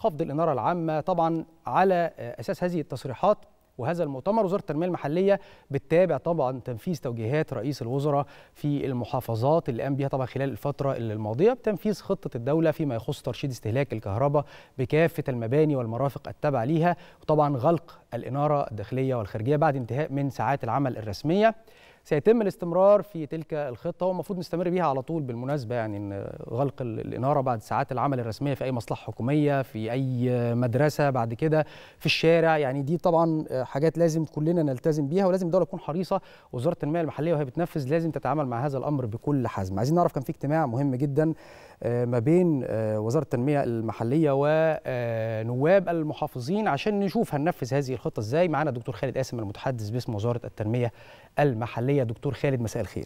خفض الإنارة العامة. طبعا على أساس هذه التصريحات وهذا المؤتمر وزارة التنمية المحلية بتتابع طبعا تنفيذ توجيهات رئيس الوزراء في المحافظات اللي قام بها طبعا خلال الفترة الماضية بتنفيذ خطة الدولة فيما يخص ترشيد استهلاك الكهرباء بكافة المباني والمرافق التابعة ليها، وطبعا غلق الإنارة الداخلية والخارجية بعد انتهاء من ساعات العمل الرسمية. سيتم الاستمرار في تلك الخطة والمفروض نستمر بها على طول بالمناسبة، يعني إن غلق الإنارة بعد ساعات العمل الرسمية في أي مصلحة حكومية، في أي مدرسة، بعد كده في الشارع، يعني دي طبعا حاجات لازم كلنا نلتزم بيها، ولازم الدولة تكون حريصة، ووزارة التنمية المحلية وهي بتنفذ لازم تتعامل مع هذا الأمر بكل حزم. عايزين نعرف، كان في اجتماع مهم جدا ما بين وزارة التنمية المحلية ونواب المحافظين عشان نشوف هننفذ هذه الخطة ازاي. معانا دكتور خالد قاسم المتحدث باسم وزارة التنمية المحلية. دكتور خالد مساء الخير.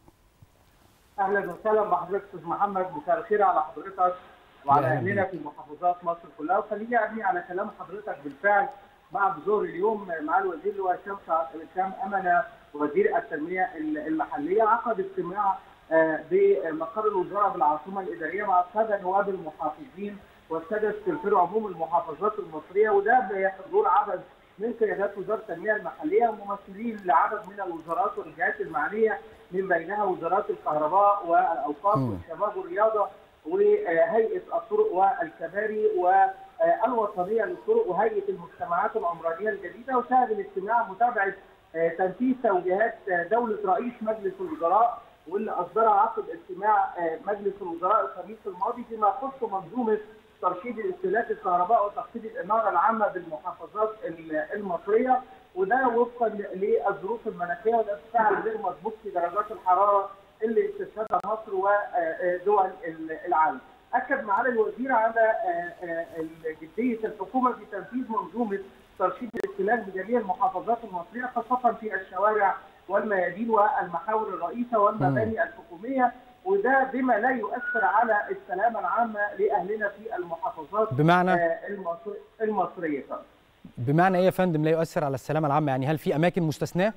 اهلا وسهلا بحضرتك استاذ محمد، مساء الخير على حضرتك وعلى اهلنا في محافظات مصر كلها. وخليني ابني على كلام حضرتك. بالفعل بعد ظهر اليوم مع الوزير وهشام هشام امنه وزير التنميه المحليه عقد اجتماع بمقر الوزاره بالعاصمه الاداريه مع الساده نواب المحافظين والساده سكرتير عموم المحافظات المصريه، وده بحضور عدد من قيادات وزاره التنميه المحليه وممثلين لعدد من الوزارات والجهات المعنيه من بينها وزارات الكهرباء والاوقاف والشباب والرياضه وهيئه الطرق والكباري والوطنيه للطرق وهيئه المجتمعات العمرانيه الجديده. وشهد الاجتماع متابعه تنفيذ توجيهات دوله رئيس مجلس الوزراء واللي اصدرها عقب اجتماع مجلس الوزراء الخميس الماضي فيما يخص منظومه ترشيد استهلاك الكهرباء وتخفيض الاناره العامه بالمحافظات المصريه، وده وفقا للظروف المناخيه والارتفاع الغير مسبوق في درجات الحراره اللي بتشهدها مصر ودول العالم. اكد معالي الوزير على جديه الحكومه في تنفيذ منظومه ترشيد الاستهلاك بجميع المحافظات المصريه خاصه في الشوارع والميادين والمحاور الرئيسه والمباني الحكوميه، وده بما لا يؤثر على السلامه العامه لاهلنا في المحافظات بمعنى المصريه. بمعنى ايه يا فندم لا يؤثر على السلامه العامه؟ يعني هل في اماكن مستثناه؟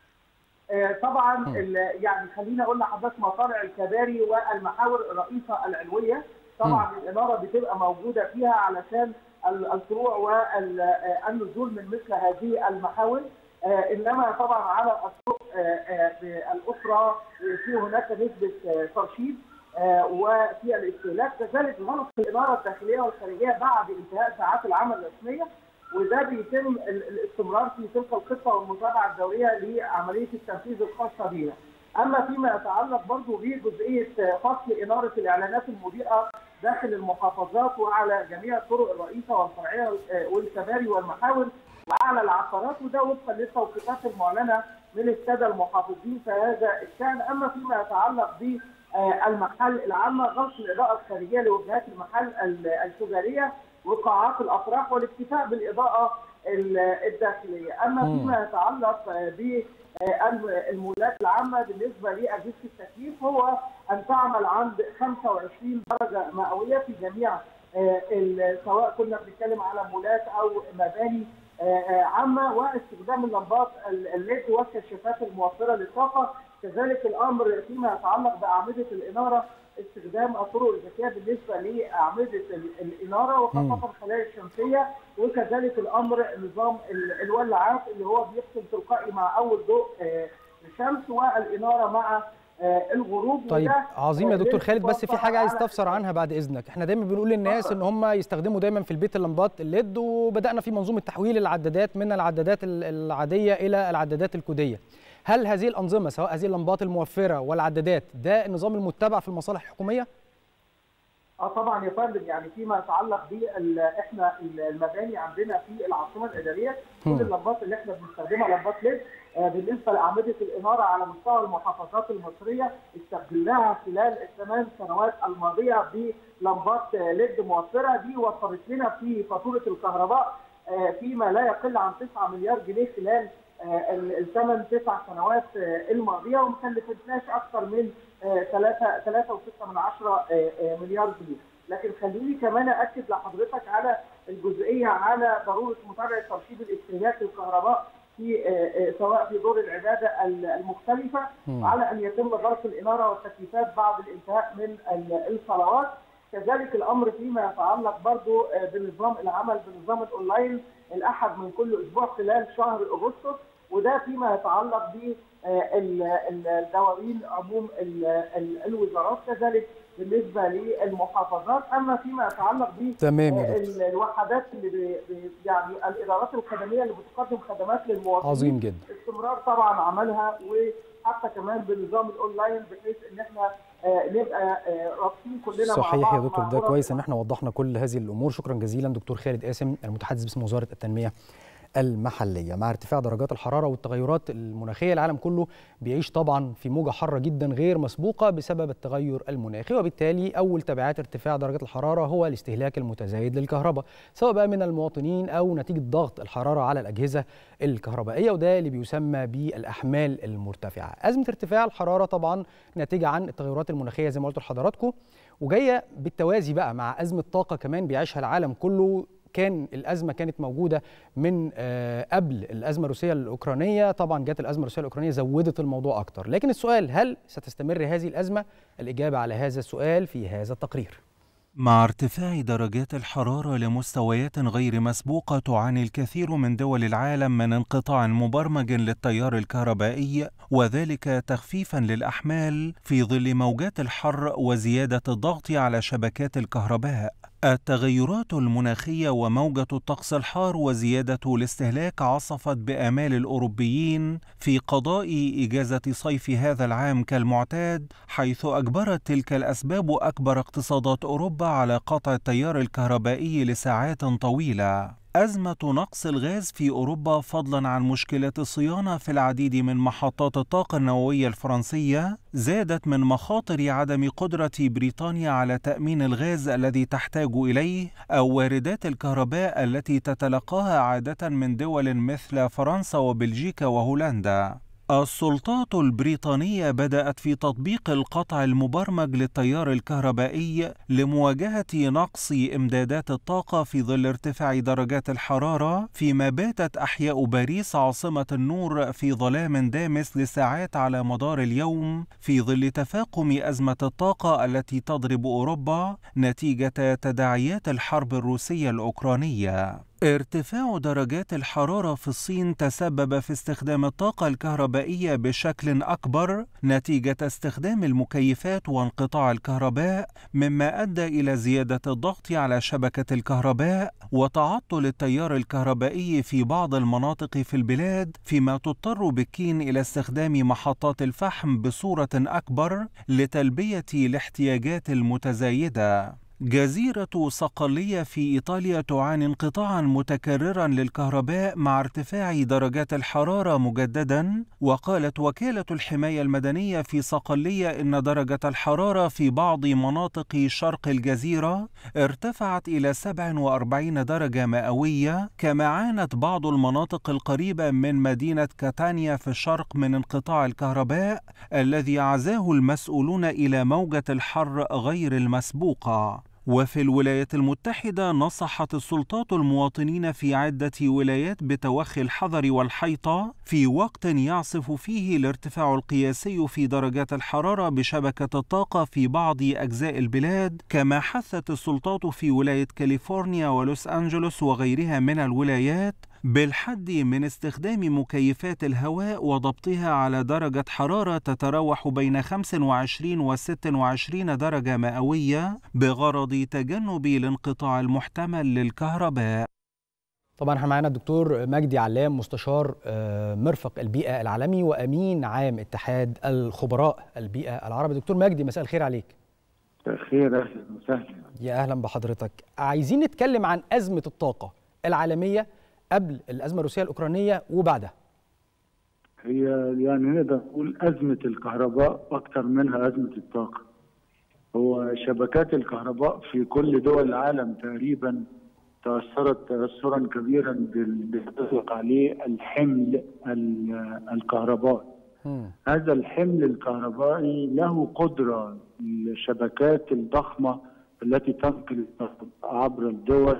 طبعا يعني خليني اقول لحضرتك مطالع الكباري والمحاور الرئيسه العلويه طبعا الاناره بتبقى موجوده فيها علشان الطلوع والنزول من مثل هذه المحاور، انما طبعا على الطرق الاخرى في هناك نسبه ترشيد وفي الاستهلاك. كذلك غلق الاناره الداخليه والخارجيه بعد انتهاء ساعات العمل الرسميه، وده بيتم الاستمرار في تلك الخطه والمتابعه الدوريه لعمليه التنفيذ الخاصه بها. اما فيما يتعلق برضه بجزئيه فصل اناره الاعلانات المضيئه داخل المحافظات وعلى جميع الطرق الرئيسه والفرعيه والكباري والمحاور وعلى العقارات، وده وفقا للتوقيتات المعلنه من الساده المحافظين في هذا الشان. اما فيما يتعلق بالمحل العامه غلق الاضاءه الخارجيه لوجهات المحل التجاريه وقاعات الافراح والاكتفاء بالاضاءه الداخليه. اما فيما يتعلق بالمولات العامه بالنسبه لاجهزه التكييف هو ان تعمل عند خمسة وعشرين درجه مئويه في جميع سواء كنا بنتكلم على مولات او مباني عامه، واستخدام اللمبات الليد والكشافات الموفره للطاقه. كذلك الامر فيما يتعلق باعمده الاناره استخدام الطرق الذكيه بالنسبه لاعمده الاناره وخاصه الخلايا الشمسيه، وكذلك الامر نظام الولاعات اللي هو بيفصل تلقائي مع اول ضوء الشمس والاناره مع الغروب. طيب عظيم يا دكتور خالد، بس في حاجه عايز استفسر عنها بعد اذنك. احنا دايما بنقول للناس ان هم يستخدموا دايما في البيت اللمبات الليد، وبدانا في منظومه تحويل العدادات من العدادات العاديه الى العدادات الكوديه. هل هذه الانظمه سواء هذه اللمبات الموفره والعدادات ده النظام المتبع في المصالح الحكوميه؟ اه طبعا يا فندم، يعني فيما يتعلق ب احنا المباني عندنا في العاصمه الاداريه كل اللمبات اللي احنا بنستخدمها لمبات ليد. آه بالنسبه لاعمده الاناره على مستوى المحافظات المصريه استخدمناها خلال الثمان سنوات الماضيه بلمبات ليد موفره، دي وفرت لنا في فاتوره الكهرباء آه فيما لا يقل عن تسعة مليار جنيه خلال آه الثمان تسع سنوات آه الماضيه، وما كلفتناش اكثر من ثلاثة وستة من عشرة مليار جنيه. لكن خليني كمان اكد لحضرتك على الجزئيه على ضروره متابعه ترشيد الاستهلاك الكهرباء في سواء في دور العباده المختلفه، وعلى ان يتم غلق الاناره والتكييفات بعد الانتهاء من الصلوات. كذلك الامر فيما يتعلق برضو بنظام العمل بنظام الاونلاين الاحد من كل اسبوع خلال شهر اغسطس، وده فيما يتعلق بالدواوين عموم الوزارات، كذلك بالنسبه للمحافظات. اما فيما يتعلق بالوحدات اللي بي يعني الادارات الخدميه اللي بتقدم خدمات للمواطنين، عظيم جدا، استمرار طبعا عملها، وحتى كمان بنظام الاونلاين بحيث ان احنا نبقى رابطين كلنا مع بعض. صحيح يا دكتور، ده كويس ان احنا وضحنا كل هذه الامور. شكرا جزيلا دكتور خالد قاسم المتحدث باسم وزاره التنميه المحليه. مع ارتفاع درجات الحراره والتغيرات المناخيه، العالم كله بيعيش طبعا في موجه حاره جدا غير مسبوقه بسبب التغير المناخي، وبالتالي اول تبعات ارتفاع درجات الحراره هو الاستهلاك المتزايد للكهرباء، سواء بقى من المواطنين او نتيجه ضغط الحراره على الاجهزه الكهربائيه، وده اللي بيسمى بالاحمال المرتفعه. ازمه ارتفاع الحراره طبعا ناتجه عن التغيرات المناخيه زي ما قلت لحضراتكم، وجايه بالتوازي بقى مع ازمه طاقه كمان بيعيشها العالم كله. كان الازمه كانت موجوده من قبل الازمه الروسيه الاوكرانيه، طبعا جت الازمه الروسيه الاوكرانيه زودت الموضوع اكتر، لكن السؤال هل ستستمر هذه الازمه؟ الاجابه على هذا السؤال في هذا التقرير. مع ارتفاع درجات الحرارة لمستويات غير مسبوقة، تعاني الكثير من دول العالم من انقطاع مبرمج للتيار الكهربائي، وذلك تخفيفا للأحمال في ظل موجات الحر وزيادة الضغط على شبكات الكهرباء. التغيرات المناخية وموجة الطقس الحار وزيادة الاستهلاك عصفت بآمال الأوروبيين في قضاء إجازة صيف هذا العام كالمعتاد، حيث أجبرت تلك الأسباب أكبر اقتصادات أوروبا على قطع التيار الكهربائي لساعات طويلة. أزمة نقص الغاز في أوروبا، فضلا عن مشكلة الصيانة في العديد من محطات الطاقة النووية الفرنسية، زادت من مخاطر عدم قدرة بريطانيا على تأمين الغاز الذي تحتاج إليه أو واردات الكهرباء التي تتلقاها عادة من دول مثل فرنسا وبلجيكا وهولندا. السلطات البريطانية بدأت في تطبيق القطع المبرمج للتيار الكهربائي لمواجهة نقص إمدادات الطاقة في ظل ارتفاع درجات الحرارة، فيما باتت أحياء باريس عاصمة النور في ظلام دامس لساعات على مدار اليوم في ظل تفاقم أزمة الطاقة التي تضرب أوروبا نتيجة تداعيات الحرب الروسية الأوكرانية. ارتفاع درجات الحرارة في الصين تسبب في استخدام الطاقة الكهربائية بشكل أكبر نتيجة استخدام المكيفات وانقطاع الكهرباء، مما أدى إلى زيادة الضغط على شبكة الكهرباء وتعطل التيار الكهربائي في بعض المناطق في البلاد، فيما تضطر بكين إلى استخدام محطات الفحم بصورة أكبر لتلبية الاحتياجات المتزايدة. جزيرة صقلية في إيطاليا تعاني انقطاعا متكررا للكهرباء مع ارتفاع درجات الحرارة مجددا، وقالت وكالة الحماية المدنية في صقلية إن درجة الحرارة في بعض مناطق شرق الجزيرة ارتفعت إلى سبع وأربعين درجة مئوية، كما عانت بعض المناطق القريبة من مدينة كاتانيا في الشرق من انقطاع الكهرباء الذي عزاه المسؤولون إلى موجة الحر غير المسبوقة. وفي الولايات المتحدة نصحت السلطات المواطنين في عدة ولايات بتوخي الحذر والحيطة في وقت يعصف فيه الارتفاع القياسي في درجات الحرارة بشبكة الطاقة في بعض أجزاء البلاد، كما حثت السلطات في ولاية كاليفورنيا ولوس أنجلوس وغيرها من الولايات بالحد من استخدام مكيفات الهواء وضبطها على درجة حرارة تتراوح بين خمسة وعشرين و ستة وعشرين درجة مئوية بغرض تجنب الانقطاع المحتمل للكهرباء. طبعا احنا معانا الدكتور مجدي علام، مستشار مرفق البيئة العالمي وأمين عام اتحاد الخبراء البيئة العربي. دكتور مجدي، مساء الخير عليك. مساء الخير، أهلا وسهلا. يا أهلا بحضرتك. عايزين نتكلم عن أزمة الطاقة العالمية قبل الأزمة الروسية الأوكرانية وبعدها. هي يعني نقدر نقول أزمة الكهرباء أكثر منها أزمة الطاقة. هو شبكات الكهرباء في كل دول العالم تقريبا تأثرت تأثرا كبيرا باللي يطلق عليه الحمل الكهربائي. هذا الحمل الكهربائي له قدرة الشبكات الضخمة التي تنقل عبر الدول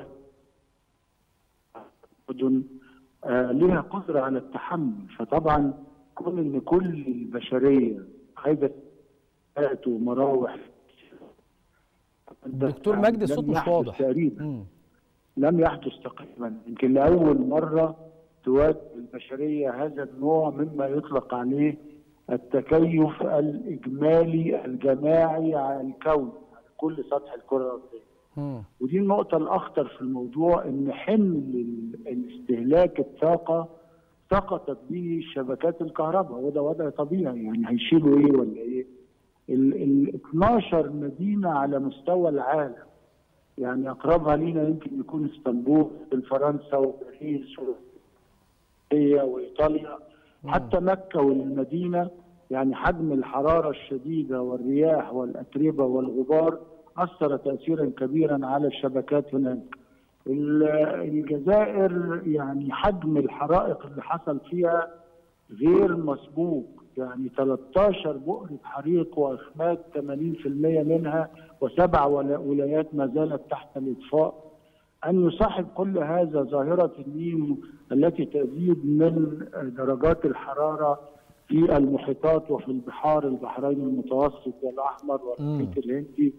مدن آه لها قدرة على التحمل، فطبعا كون ان كل البشرية عايزة ومراوح دكتور مجدي الصوت مش واضح تقريبا. مم. لم يحدث تقريبا، يمكن لاول مره تواجه البشريه هذا النوع مما يطلق عليه التكيف الاجمالي الجماعي على الكون، على كل سطح الكره الارضيه. ودي النقطه الاخطر في الموضوع، ان حمل الاستهلاك الطاقه سقطت به شبكات الكهرباء، وده وضع طبيعي، يعني هيشيلوا ايه ولا ايه؟ ال اثناشر مدينه على مستوى العالم، يعني اقربها لينا يمكن يكون اسطنبول، فرنسا وباريس وايطاليا، حتى مكه والمدينه، يعني حجم الحراره الشديده والرياح والاتربه والغبار اثر تاثيرا كبيرا على الشبكات هناك. الجزائر يعني حجم الحرائق اللي حصل فيها غير مسبوق، يعني ثلاثة عشر بؤرة حريق واخماد ثمانين بالمئة منها، وسبع ولايات ما زالت تحت الاطفاء. ان يصاحب كل هذا ظاهره النيل التي تزيد من درجات الحراره في المحيطات وفي البحار، البحرين المتوسط والاحمر والمحيط الهندي،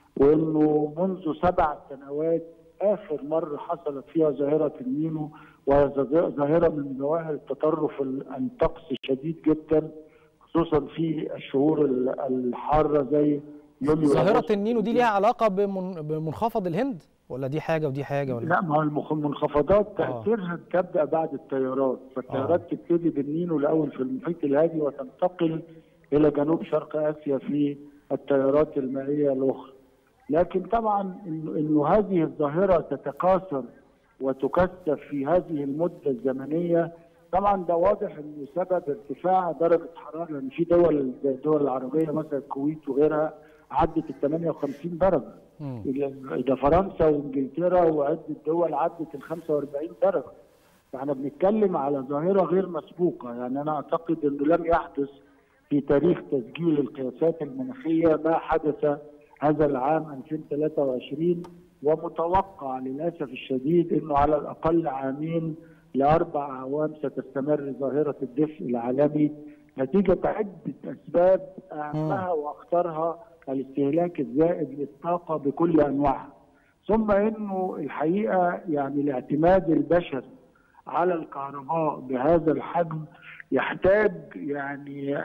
وانه منذ سبع سنوات اخر مره حصلت فيها ظاهره النينو، وهي ظاهره من ظواهر التطرف الطقسي الشديد جدا، خصوصا في الشهور الحاره زي يوليو. ظاهره النينو دي ليها علاقه بمنخفض الهند ولا دي حاجه ودي حاجه ولا؟ لا، ما هو المنخفضات تاثيرها تبدا بعد التيارات، فالتيارات آه. تبتدي بالنينو الاول في المحيط الهادي وتنتقل الى جنوب شرق اسيا في التيارات المائيه الاخرى. لكن طبعا انه إنه هذه الظاهره تتكاثر وتكثف في هذه المده الزمنيه، طبعا ده واضح انه سبب ارتفاع درجه حراره، لان في دول زي الدول العربيه مثلا الكويت وغيرها عدت ال ثمانية وخمسين درجه. ده فرنسا وانجلترا وعده دول عدت ال خمسة وأربعين درجه. فاحنا بنتكلم على ظاهره غير مسبوقه، يعني انا اعتقد انه لم يحدث في تاريخ تسجيل القياسات المناخيه ما حدث هذا العام ألفين وثلاثة وعشرين، ومتوقع للاسف الشديد انه على الاقل عامين لاربع اعوام ستستمر ظاهره الدفء العالمي نتيجه عده اسباب، اهمها واخطرها الاستهلاك الزائد للطاقه بكل انواعها. ثم انه الحقيقه يعني الاعتماد البشري على الكهرباء بهذا الحجم يحتاج يعني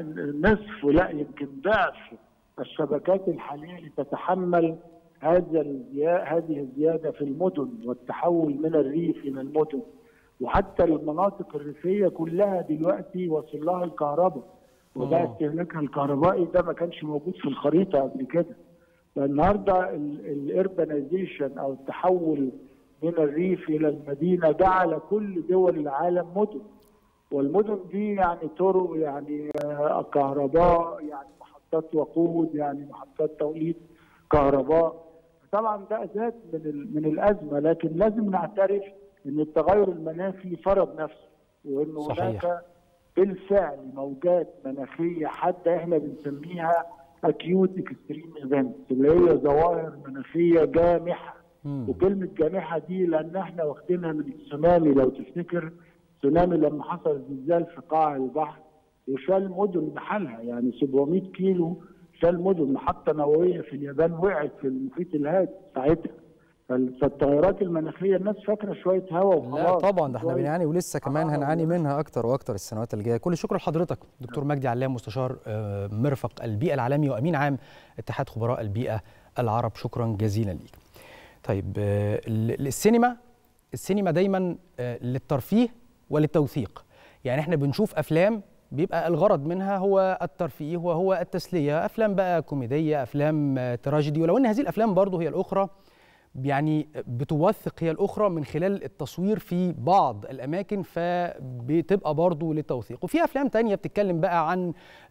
نصف لا يمكن ضعف الشبكات الحاليه لتتحمل هذا هذه الزياده في المدن والتحول من الريف الى المدن. وحتى المناطق الريفيه كلها دلوقتي وصل لها الكهرباء، وده استهلاكها الكهربائي ده ما كانش موجود في الخريطه قبل كده. فالنهارده الاربنايزيشن او التحول من الريف الى المدينه جعل كل دول العالم مدن، والمدن دي يعني طرق، يعني كهرباء، يعني محطات وقود، يعني محطات توليد كهرباء. طبعا ده زاد من من الازمه، لكن لازم نعترف ان التغير المناخي فرض نفسه، وانه هناك بالفعل موجات مناخيه حاده احنا بنسميها اكيوت اكستريم ايفنتس، اللي هي ظواهر مناخيه جامحه. مم. وكلمه جامحه دي لان احنا واخدينها من التسونامي، لو تفتكر التسونامي لما حصل زلزال في قاع البحر وشال مدن بحالها، يعني سبعمائة كيلو شال مدن. محطه نوويه في اليابان وقعت في المحيط الهادي ساعتها. فالتغيرات المناخيه الناس فاكره شويه هواء وخلاص. لا طبعا ده احنا بنعاني ولسه كمان هنعاني منها اكتر واكتر السنوات اللي جايه. كل الشكر لحضرتك دكتور مجدي علام، مستشار مرفق البيئه العالمي وامين عام اتحاد خبراء البيئه العرب، شكرا جزيلا ليك. طيب السينما السينما دايما للترفيه وللتوثيق، يعني احنا بنشوف افلام بيبقى الغرض منها هو الترفيه وهو التسليه، افلام بقى كوميديه، افلام تراجيدي، ولو ان هذه الافلام برضه هي الاخرى يعني بتوثق هي الأخرى من خلال التصوير في بعض الأماكن، فبتبقى برضو للتوثيق. وفي أفلام تانية بتتكلم بقى عن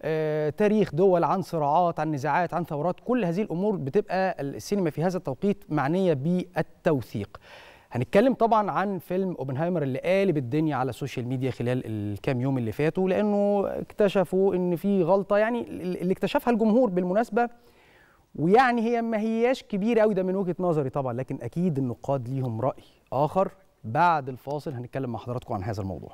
تاريخ دول، عن صراعات، عن نزاعات، عن ثورات. كل هذه الأمور بتبقى السينما في هذا التوقيت معنية بالتوثيق. هنتكلم طبعا عن فيلم اوبنهايمر اللي قالب الدنيا على السوشيال ميديا خلال الكام يوم اللي فاتوا، لأنه اكتشفوا إن في غلطة، يعني اللي اكتشفها الجمهور بالمناسبة، ويعني هي ما هياش كبيرة قوي ده من وجهة نظري طبعا، لكن أكيد النقاد ليهم رأي آخر. بعد الفاصل هنتكلم مع حضراتكم عن هذا الموضوع.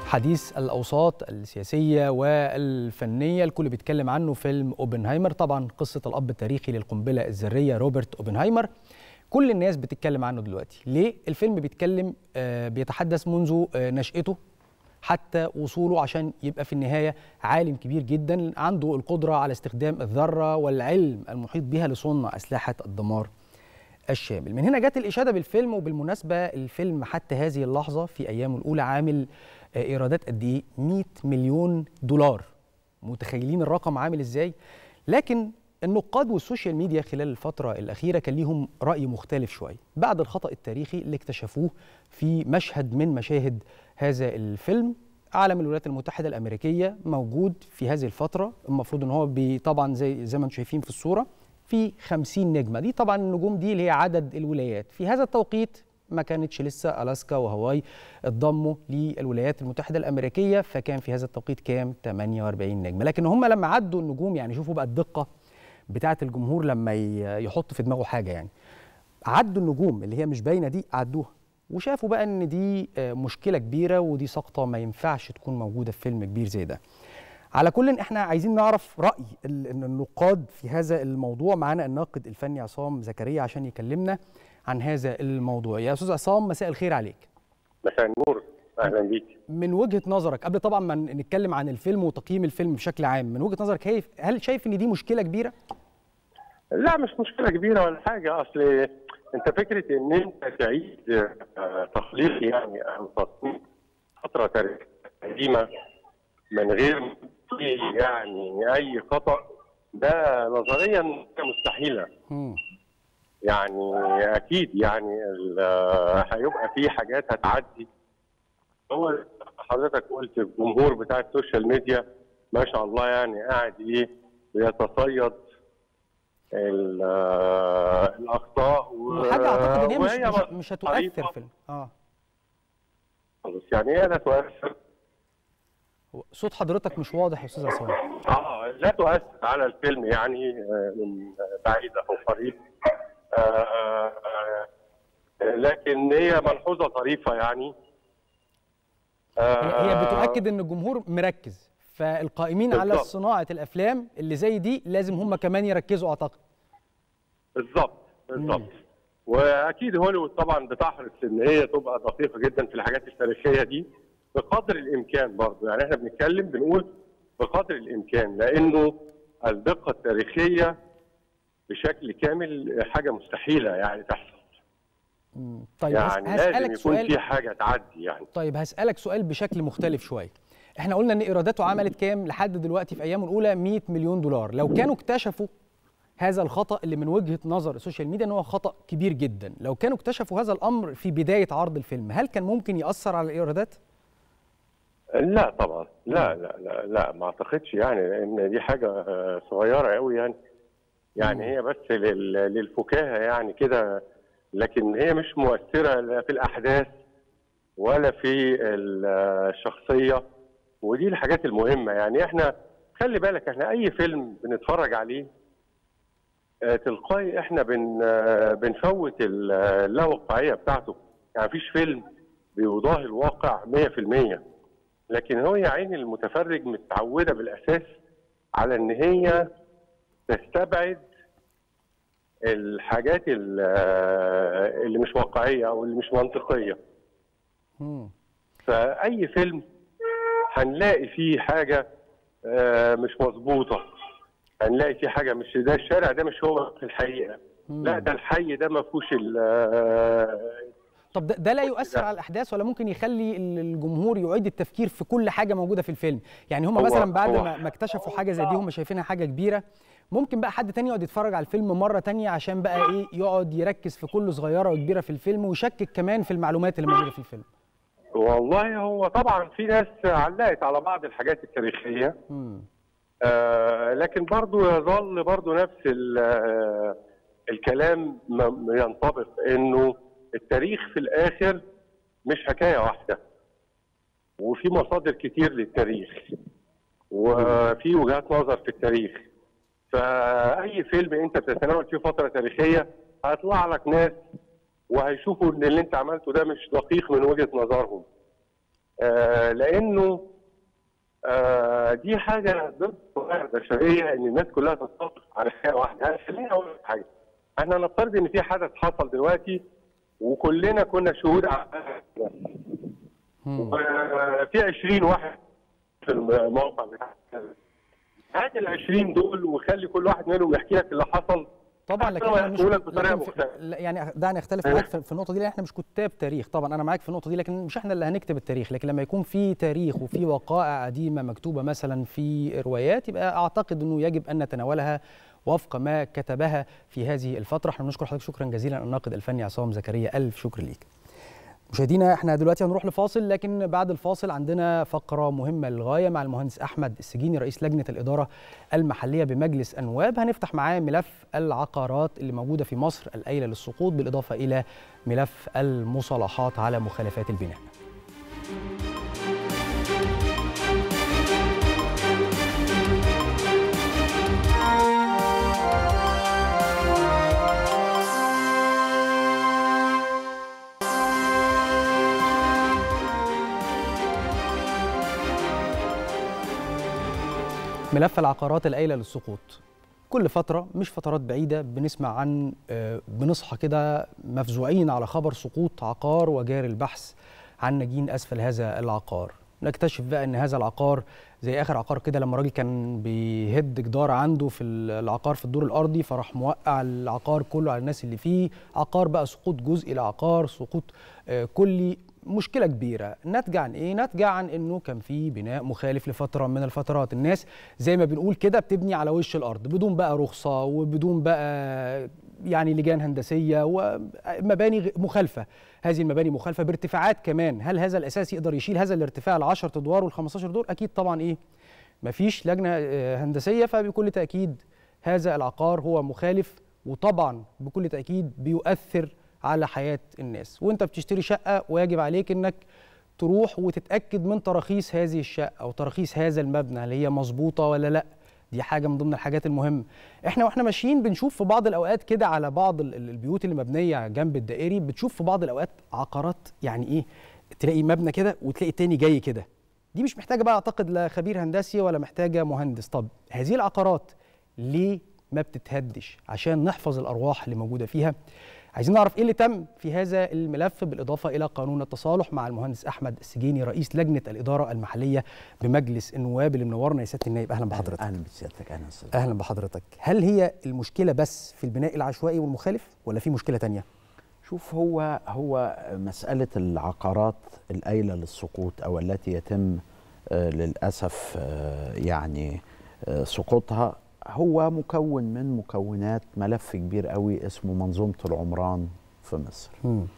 حديث الأوساط السياسية والفنية الكل بيتكلم عنه فيلم أوبنهايمر، طبعا قصة الأب التاريخي للقنبلة الذرية روبرت أوبنهايمر. كل الناس بتتكلم عنه دلوقتي. ليه؟ الفيلم بيتكلم آه بيتحدث منذ آه نشأته حتى وصوله عشان يبقى في النهاية عالم كبير جدا عنده القدرة على استخدام الذرة والعلم المحيط بها لصنع أسلحة الدمار الشامل. من هنا جت الإشادة بالفيلم. وبالمناسبة الفيلم حتى هذه اللحظة في أيامه الأولى عامل إيرادات قد إيه؟ مئة مليون دولار. متخيلين الرقم عامل إزاي؟ لكن النقاد والسوشيال ميديا خلال الفترة الأخيرة كان ليهم رأي مختلف شوية بعد الخطأ التاريخي اللي اكتشفوه في مشهد من مشاهد هذا الفيلم. علم الولايات المتحدة الأمريكية موجود في هذه الفترة، المفروض إن هو طبعا زي زي ما انتم شايفين في الصورة في خمسين نجمة. دي طبعا النجوم دي اللي هي عدد الولايات. في هذا التوقيت ما كانتش لسه ألاسكا وهاواي اتضموا للولايات المتحدة الأمريكية، فكان في هذا التوقيت كام؟ ثمانية وأربعين نجمة. لكن هم لما عدوا النجوم، يعني شوفوا بقى الدقة بتاعة الجمهور لما يحط في دماغه حاجة، يعني عدوا النجوم اللي هي مش باينة دي، عدوها وشافوا بقى ان دي مشكلة كبيرة ودي سقطة ما ينفعش تكون موجودة في فيلم كبير زي ده. على كل احنا عايزين نعرف رأي النقاد في هذا الموضوع. معانا الناقد الفني عصام زكريا عشان يكلمنا عن هذا الموضوع. يا استاذ عصام مساء الخير عليك. مساء النور، اهلا بيك. من وجهة نظرك قبل طبعا ما نتكلم عن الفيلم وتقييم الفيلم بشكل عام، من وجهة نظرك كيف هل شايف ان دي مشكلة كبيرة؟ لا مش مشكلة كبيرة ولا حاجة. اصل انت فكرة ان انت تعيد تخليق يعني او تصنيف فترة تاريخية قديمة من غير يعني اي خطأ، ده نظريا مستحيلة. م. يعني اكيد يعني هيبقى في حاجات هتعدي. هو حضرتك قلت الجمهور بتاع السوشيال ميديا ما شاء الله يعني قاعد ايه بيتصيد الاخطاء وحاجه اعتقد ان هي مش مش, مش هتؤثر في اه بس يعني ايه لا تؤثر؟ صوت حضرتك مش واضح يا استاذ عصام. اه لا تؤثر على الفيلم يعني من بعيد او قريب. آه آه آه لكن هي ملحوظه طريفه يعني. آه هي بتؤكد ان الجمهور مركز، فالقائمين بالضبط على صناعه الافلام اللي زي دي لازم هم كمان يركزوا اعتقد. بالظبط بالظبط. واكيد هوليوود طبعا بتحرص ان هي تبقى دقيقه جدا في الحاجات التاريخيه دي بقدر الامكان برضه. يعني احنا بنتكلم بنقول بقدر الامكان، لانه الدقه التاريخيه بشكل كامل حاجه مستحيله يعني تحصل. طيب يعني هسألك لازم سؤال. يكون في حاجه تعدي يعني. طيب هسألك سؤال بشكل مختلف شويه. احنا قلنا ان ايراداته عملت كام لحد دلوقتي في ايامه الاولى؟ مئة مليون دولار. لو كانوا اكتشفوا هذا الخطأ اللي من وجهة نظر السوشيال ميديا ان هو خطأ كبير جدا، لو كانوا اكتشفوا هذا الامر في بداية عرض الفيلم، هل كان ممكن يأثر على الايرادات؟ لا طبعا، لا لا لا لا ما اعتقدش يعني، لان دي حاجة صغيرة قوي يعني. يعني هي بس للفكاهة يعني كده، لكن هي مش مؤثرة لا في الاحداث ولا في الشخصية، ودي الحاجات المهمة. يعني احنا خلي بالك احنا اي فيلم بنتفرج عليه اه تلقائي احنا بن اه بنفوت اللاواقعية بتاعته. يعني مفيش فيلم بيضاهي الواقع مية في المية، لكن هو يا عيني المتفرج متعودة بالاساس على ان هي تستبعد الحاجات اللي مش واقعية او اللي مش منطقية. فأي فيلم هنلاقي فيه حاجة مش مظبوطة، هنلاقي فيه حاجة مش ده الشارع ده مش هو في الحقيقة. مم. لا ده الحي ده ما فيهوش. طب ده, ده لا يؤثر على الأحداث ولا ممكن يخلي الجمهور يعيد التفكير في كل حاجة موجودة في الفيلم؟ يعني هم مثلا بعد ما, ما اكتشفوا حاجة زي دي هم شايفينها حاجة كبيرة، ممكن بقى حد تاني يقعد يتفرج على الفيلم مرة تانية عشان بقى ايه يقعد يركز في كل صغيرة وكبيرة في الفيلم ويشكك كمان في المعلومات اللي موجودة في الفيلم. والله هو طبعا في ناس علقت على بعض الحاجات التاريخية. آه لكن برضو يظل برضو نفس الكلام ينطبق، انه التاريخ في الاخر مش حكاية واحدة، وفي مصادر كتير للتاريخ وفي وجهات نظر في التاريخ. فأي فيلم أنت بتتناول فيه فترة تاريخية هيطلع لك ناس وهيشوفوا إن اللي أنت عملته ده مش دقيق من وجهة نظرهم. آه لانه آه دي حاجه ضد القواعد البشريه ان الناس كلها تتفق على حاجه واحده. خليني اقول لك حاجه، احنا نفترض ان في حدث حصل دلوقتي وكلنا كنا شهود على في عشرين واحد في الموقع بتاع هات ال عشرين دول وخلي كل واحد منهم يحكي لك اللي حصل. طبعا لكن انا مش بطريقه مختلفه. يعني دعني اختلف معاك في النقطه دي، لان احنا مش كتاب تاريخ. طبعا انا معاك في النقطه دي، لكن مش احنا اللي هنكتب التاريخ. لكن لما يكون في تاريخ وفي وقائع قديمه مكتوبه مثلا في روايات، يبقى اعتقد انه يجب ان نتناولها وفق ما كتبها في هذه الفتره. احنا بنشكر حضرتك شكرا جزيلا الناقد الفني عصام زكريا، الف شكر ليك. مشاهدينا احنا دلوقتي هنروح لفاصل، لكن بعد الفاصل عندنا فقرة مهمة للغاية مع المهندس أحمد السجيني رئيس لجنة الإدارة المحلية بمجلس النواب. هنفتح معاه ملف العقارات اللي موجودة في مصر القايلة للسقوط، بالإضافة إلى ملف المصالحات على مخالفات البناء. ملف العقارات القايلة للسقوط. كل فترة مش فترات بعيدة بنسمع عن بنصحى كده مفزوعين على خبر سقوط عقار وجاري البحث عن نجين أسفل هذا العقار. نكتشف بقى ان هذا العقار زي اخر عقار كده، لما راجل كان بيهد جدار عنده في العقار في الدور الارضي، فراح موقع العقار كله على الناس اللي فيه. عقار بقى سقوط جزئي لعقار، سقوط كلي. مشكلة كبيرة ناتجة عن ايه؟ ناتجة عن انه كان في بناء مخالف لفترة من الفترات. الناس زي ما بنقول كده بتبني على وش الارض بدون بقى رخصة وبدون بقى يعني لجان هندسية ومباني مخالفة. هذه المباني مخالفة بارتفاعات كمان. هل هذا الاساس يقدر يشيل هذا الارتفاع العشرة ادوار والخمستاشر دور؟ اكيد طبعا ايه؟ مفيش لجنة هندسية، فبكل تأكيد هذا العقار هو مخالف، وطبعا بكل تأكيد بيؤثر على حياة الناس. وانت بتشتري شقة ويجب عليك انك تروح وتتأكد من تراخيص هذه الشقة او تراخيص هذا المبنى اللي هي مظبوطة ولا لا. دي حاجة من ضمن الحاجات المهمة. احنا واحنا ماشيين بنشوف في بعض الاوقات كده على بعض البيوت اللي مبنية جنب الدائري، بتشوف في بعض الاوقات عقارات يعني ايه، تلاقي مبنى كده وتلاقي التاني جاي كده. دي مش محتاجة بقى اعتقد لا خبير هندسي ولا محتاجة مهندس. طب هذه العقارات ليه ما بتتهدش؟ عشان نحفظ الارواح اللي موجودة فيها. عايزين نعرف ايه اللي تم في هذا الملف، بالاضافه الى قانون التصالح، مع المهندس احمد السجيني رئيس لجنه الاداره المحليه بمجلس النواب اللي منورنا. يا سياده النائب اهلا بحضرتك. اهلا بسيادتك. اهلا اهلا بحضرتك. هل هي المشكله بس في البناء العشوائي والمخالف ولا في مشكله تانية؟ شوف، هو هو مساله العقارات القايله للسقوط او التي يتم آه للاسف آه يعني آه سقوطها، هو مكون من مكونات ملف كبير قوي اسمه منظومة العمران في مصر.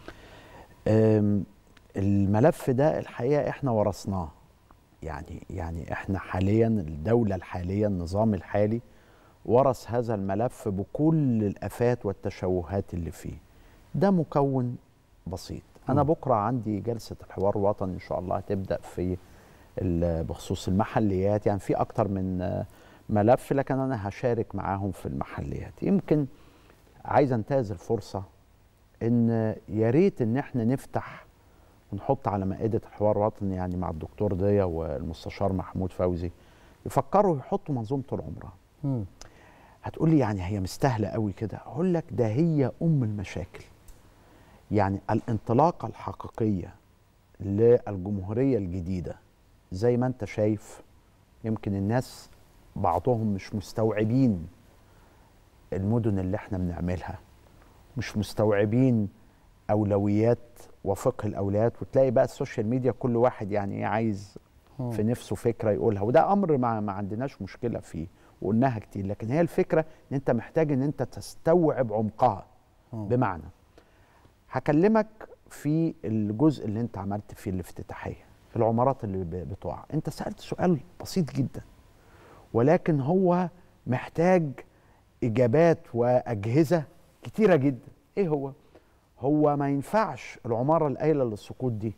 الملف ده الحقيقة احنا ورثناه، يعني يعني احنا حاليا الدولة الحالية النظام الحالي ورث هذا الملف بكل الآفات والتشوهات اللي فيه. ده مكون بسيط. أنا بكرة عندي جلسة الحوار الوطني إن شاء الله هتبدأ في بخصوص المحليات، يعني في أكتر من ملف، لكن أنا هشارك معاهم في المحليات. يمكن عايز انتهز الفرصة إن يا ريت إن احنا نفتح ونحط على مائدة الحوار الوطني، يعني مع الدكتور ضياء والمستشار محمود فوزي، يفكروا يحطوا منظومة العمران. هتقول لي يعني هي مستاهلة قوي كده؟ أقول لك ده هي أم المشاكل. يعني الانطلاقة الحقيقية للجمهورية الجديدة زي ما أنت شايف، يمكن الناس بعضهم مش مستوعبين المدن اللي احنا بنعملها، مش مستوعبين أولويات وفقه الأولويات. وتلاقي بقى السوشيال ميديا كل واحد يعني عايز في نفسه فكرة يقولها، وده أمر ما, ما عندناش مشكلة فيه وقلناها كتير، لكن هي الفكرة ان انت محتاج ان انت تستوعب عمقها. بمعنى هكلمك في الجزء اللي انت عملت فيه الافتتاحية، العمارات اللي بتقع. انت سألت سؤال بسيط جدا، ولكن هو محتاج إجابات وأجهزة كتيرة جدا. إيه هو؟ هو ما ينفعش العمارة القايلة للسقوط دي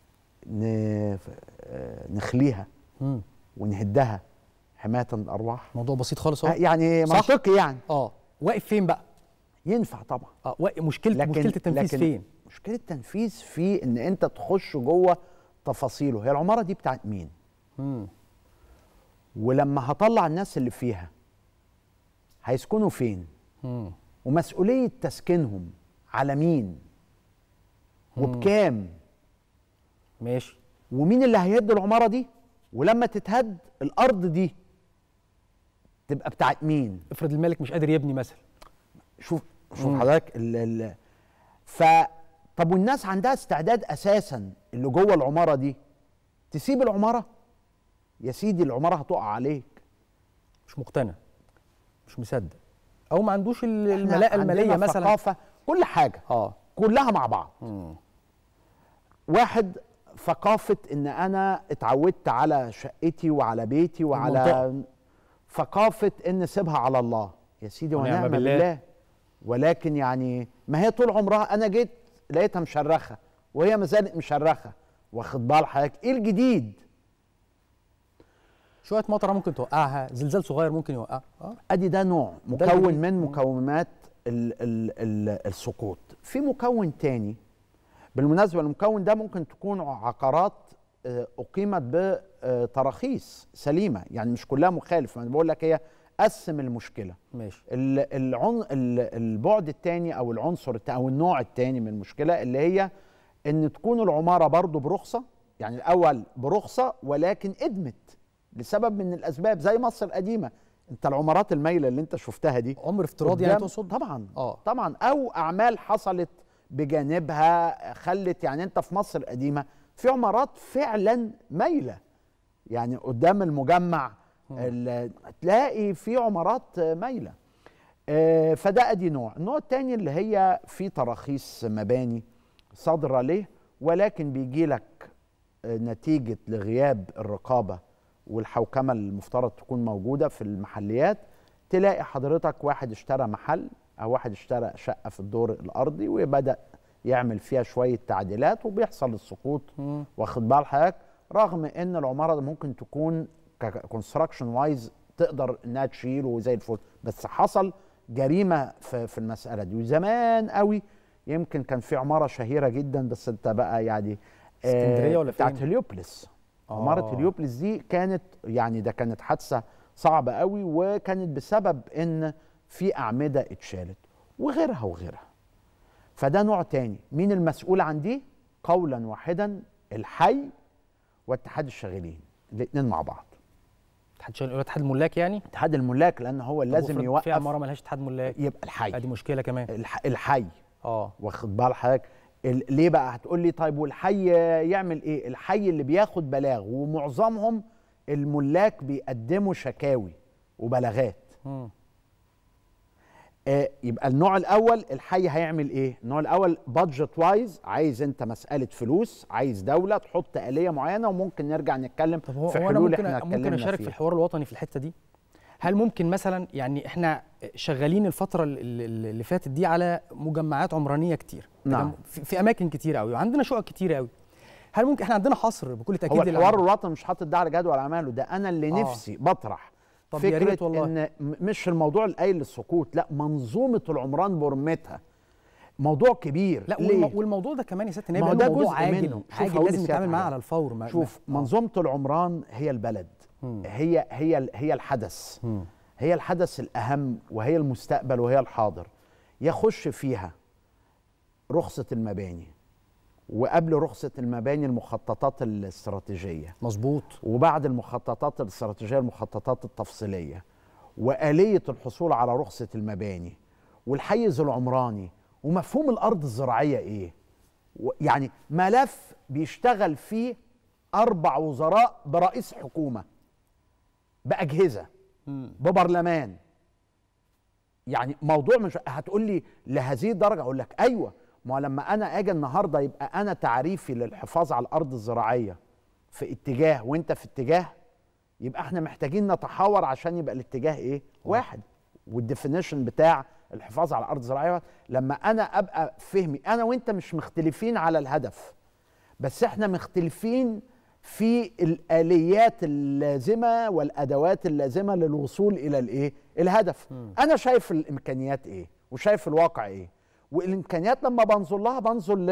نخليها ونهدها حماية الأرواح. موضوع بسيط خالص اهو. يعني منطقي يعني. اه واقف فين بقى؟ ينفع طبعا. اه مشكلة مشكلة التنفيذ فين؟ مشكلة التنفيذ في إن أنت تخش جوه تفاصيله، هي العماره دي بتاعت مين؟ مم. ولما هطلع الناس اللي فيها هيسكنوا فين؟ مم. ومسؤوليه تسكينهم على مين؟ وبكام؟ ماشي. ومين اللي هيهد العماره دي؟ ولما تتهد الارض دي تبقى بتاعت مين؟ افرض المالك مش قادر يبني مثلا. شوف شوف حضرتك ال ال ف طب والناس عندها استعداد اساسا اللي جوه العماره دي تسيب العماره؟ يا سيدي العماره هتقع عليك. مش مقتنع، مش مصدق، او ما عندوش الملاءه الماليه مثلا، ثقافه، كل حاجه اه كلها مع بعض. مم. واحد ثقافه ان انا اتعودت على شقتي وعلى بيتي وعلى المنطقة. ثقافه ان سيبها على الله. يا سيدي ونعم بالله. بالله ولكن يعني ما هي طول عمرها انا جيت لقيتها مشرخه وهي ما زالت مشرخه، واخد بال حضرتك؟ ايه الجديد؟ شويه مطره ممكن توقعها، زلزال صغير ممكن يوقعها. اه ادي ده نوع مكون من مكونات ال ال ال السقوط. في مكون تاني بالمناسبه، المكون ده ممكن تكون عقارات اقيمت بتراخيص سليمه، يعني مش كلها مخالفه. انا بقول لك هي قسم المشكله. ماشي. العن... البعد الثاني او العنصر التاني او النوع الثاني من المشكله اللي هي ان تكون العماره برضو برخصه، يعني الاول برخصه ولكن ادمت لسبب من الاسباب زي مصر القديمه. انت العمارات المايله اللي انت شفتها دي عمر افتراضي يعني تقصد؟ طبعا اه طبعا، او اعمال حصلت بجانبها خلت، يعني انت في مصر القديمه في عمارات فعلا مايله، يعني قدام المجمع تلاقي في عمارات مايله. آه فده ادي نوع. النوع الثاني اللي هي في تراخيص مباني صادره ليه ولكن بيجي لك نتيجه لغياب الرقابه والحوكمه اللي المفترض تكون موجوده في المحليات. تلاقي حضرتك واحد اشترى محل او واحد اشترى شقه في الدور الارضي وبدا يعمل فيها شويه تعديلات وبيحصل السقوط، واخد بال حضرتك؟ رغم ان العماره ممكن تكون ككونستراكشن وايز تقدر انها تشيل وزي الفل، بس حصل جريمه في, في المساله دي. وزمان قوي يمكن كان في عماره شهيره جدا، بس انت بقى يعني اسكندريه ولا فين؟ بتاعت هليوبلس. آه. عماره هليوبلس دي كانت يعني ده كانت حادثه صعبه قوي، وكانت بسبب ان في اعمده اتشالت وغيرها وغيرها. فده نوع تاني. مين المسؤول عن دي؟ قولا واحدا الحي واتحاد الشاغلين، الاثنين مع بعض. اتحاد الشاغلين اتحاد الملاك يعني؟ اتحاد الملاك، لان هو لازم يوقف. في عماره مالهاش اتحاد ملاك يبقى الحي. ادي مشكله كمان. الح... الحي اه واخد بال حضرتك؟ ال... ليه بقى؟ هتقول لي طيب والحي يعمل ايه؟ الحي اللي بياخد بلاغ، ومعظمهم الملاك بيقدموا شكاوي وبلاغات. امم آه يبقى النوع الاول الحي هيعمل ايه؟ النوع الاول بادجت وايز، عايز انت مساله فلوس، عايز دوله تحط آلية معينه، وممكن نرجع نتكلم طب هو في هو حلول أنا ممكن احنا ممكن اشارك فيها. في الحوار الوطني في الحته دي؟ هل ممكن مثلا، يعني احنا شغالين الفتره اللي, اللي فاتت دي على مجمعات عمرانيه كتير، نعم، في, في اماكن كتير قوي وعندنا شقق كتير قوي. هل ممكن احنا عندنا حصر بكل تاكيد؟ هو الحوار الوطني مش حاطط ده على جدول اعماله، ده انا اللي آه. نفسي بطرح طب يا ريت والله. ان مش الموضوع القايل للسقوط، لا، منظومه العمران برمتها موضوع كبير. لا ليه؟ والموضوع ده كمان يا سياده النائب ما هو ده موضوع جزء عاجل منه. عاجل لازم نتعامل معاه على الفور. ما شوف ما. منظومه العمران هي البلد، مم. هي هي هي الحدث، مم. هي الحدث الاهم، وهي المستقبل، وهي الحاضر. يخش فيها رخصه المباني، وقبل رخصه المباني المخططات الاستراتيجيه، مظبوط، وبعد المخططات الاستراتيجيه المخططات التفصيليه، وآلية الحصول على رخصة المباني، والحيز العمراني، ومفهوم الأرض الزراعية إيه. يعني ملف بيشتغل فيه أربع وزراء برئيس حكومة، بأجهزة، ببرلمان. يعني موضوع مش هتقول لي لهذه الدرجة، أقول لك أيوة. ما لما أنا أجي النهاردة يبقى أنا تعريفي للحفاظ على الأرض الزراعية في اتجاه وأنت في اتجاه، يبقى احنا محتاجين نتحاور عشان يبقى الاتجاه ايه؟ واحد. والديفينيشن بتاع الحفاظ على الارض الزراعيه، لما انا ابقى فهمي انا وانت مش مختلفين على الهدف، بس احنا مختلفين في الاليات اللازمه والادوات اللازمه للوصول الى الايه؟ الهدف. م. انا شايف الامكانيات ايه؟ وشايف الواقع ايه؟ والامكانيات لما بنظر لها بنظر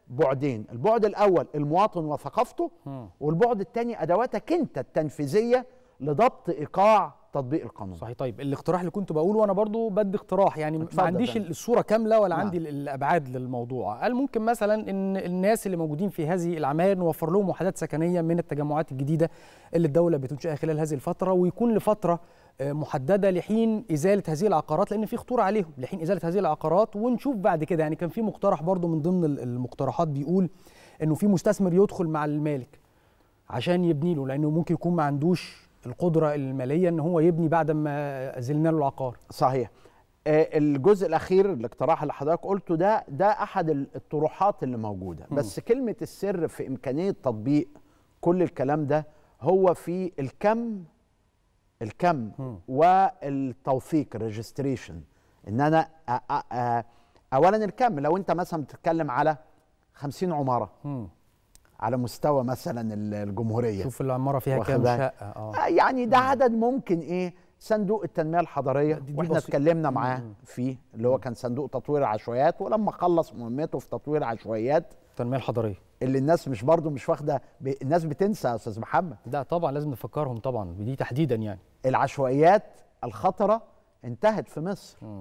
بعدين، البعد الاول المواطن وثقافته، والبعد الثاني ادواتك انت التنفيذيه لضبط ايقاع تطبيق القانون. صحيح. طيب الاقتراح اللي كنت بقوله، وانا برضو بدي اقتراح يعني ما عنديش الصوره كامله ولا نعم. عندي الابعاد للموضوع. قال ممكن مثلا ان الناس اللي موجودين في هذه العماير نوفر لهم وحدات سكنيه من التجمعات الجديده اللي الدوله بتنشئها خلال هذه الفتره، ويكون لفتره محدده لحين ازاله هذه العقارات، لان في خطوره عليهم، لحين ازاله هذه العقارات ونشوف بعد كده. يعني كان في مقترح برضو من ضمن المقترحات بيقول انه في مستثمر يدخل مع المالك عشان يبني له، لانه ممكن يكون ما عندوش القدره الماليه ان هو يبني بعد ما زلنا له العقار. صحيح. آه الجزء الاخير الاقتراح اللي حضرتك قلته ده ده احد الطروحات اللي موجوده، م. بس كلمه السر في امكانيه تطبيق كل الكلام ده هو في الكم الكم م. والتوثيق الريجستريشن. ان انا أ أ أ اولا الكم، لو انت مثلا بتتكلم على خمسين عماره م. على مستوى مثلا الجمهوريه، شوف العماره فيها كام شقه. اه يعني ده عدد ممكن ايه صندوق التنميه الحضريه، دي دي واحنا اتكلمنا معاه فيه، اللي هو كان صندوق تطوير العشوائيات، ولما خلص مهمته في تطوير عشوائيات التنميه الحضريه اللي الناس مش برضو مش واخده، الناس بتنسى يا استاذ محمد. ده طبعا لازم نفكرهم طبعا بدي تحديدا. يعني العشوائيات الخطره انتهت في مصر. م.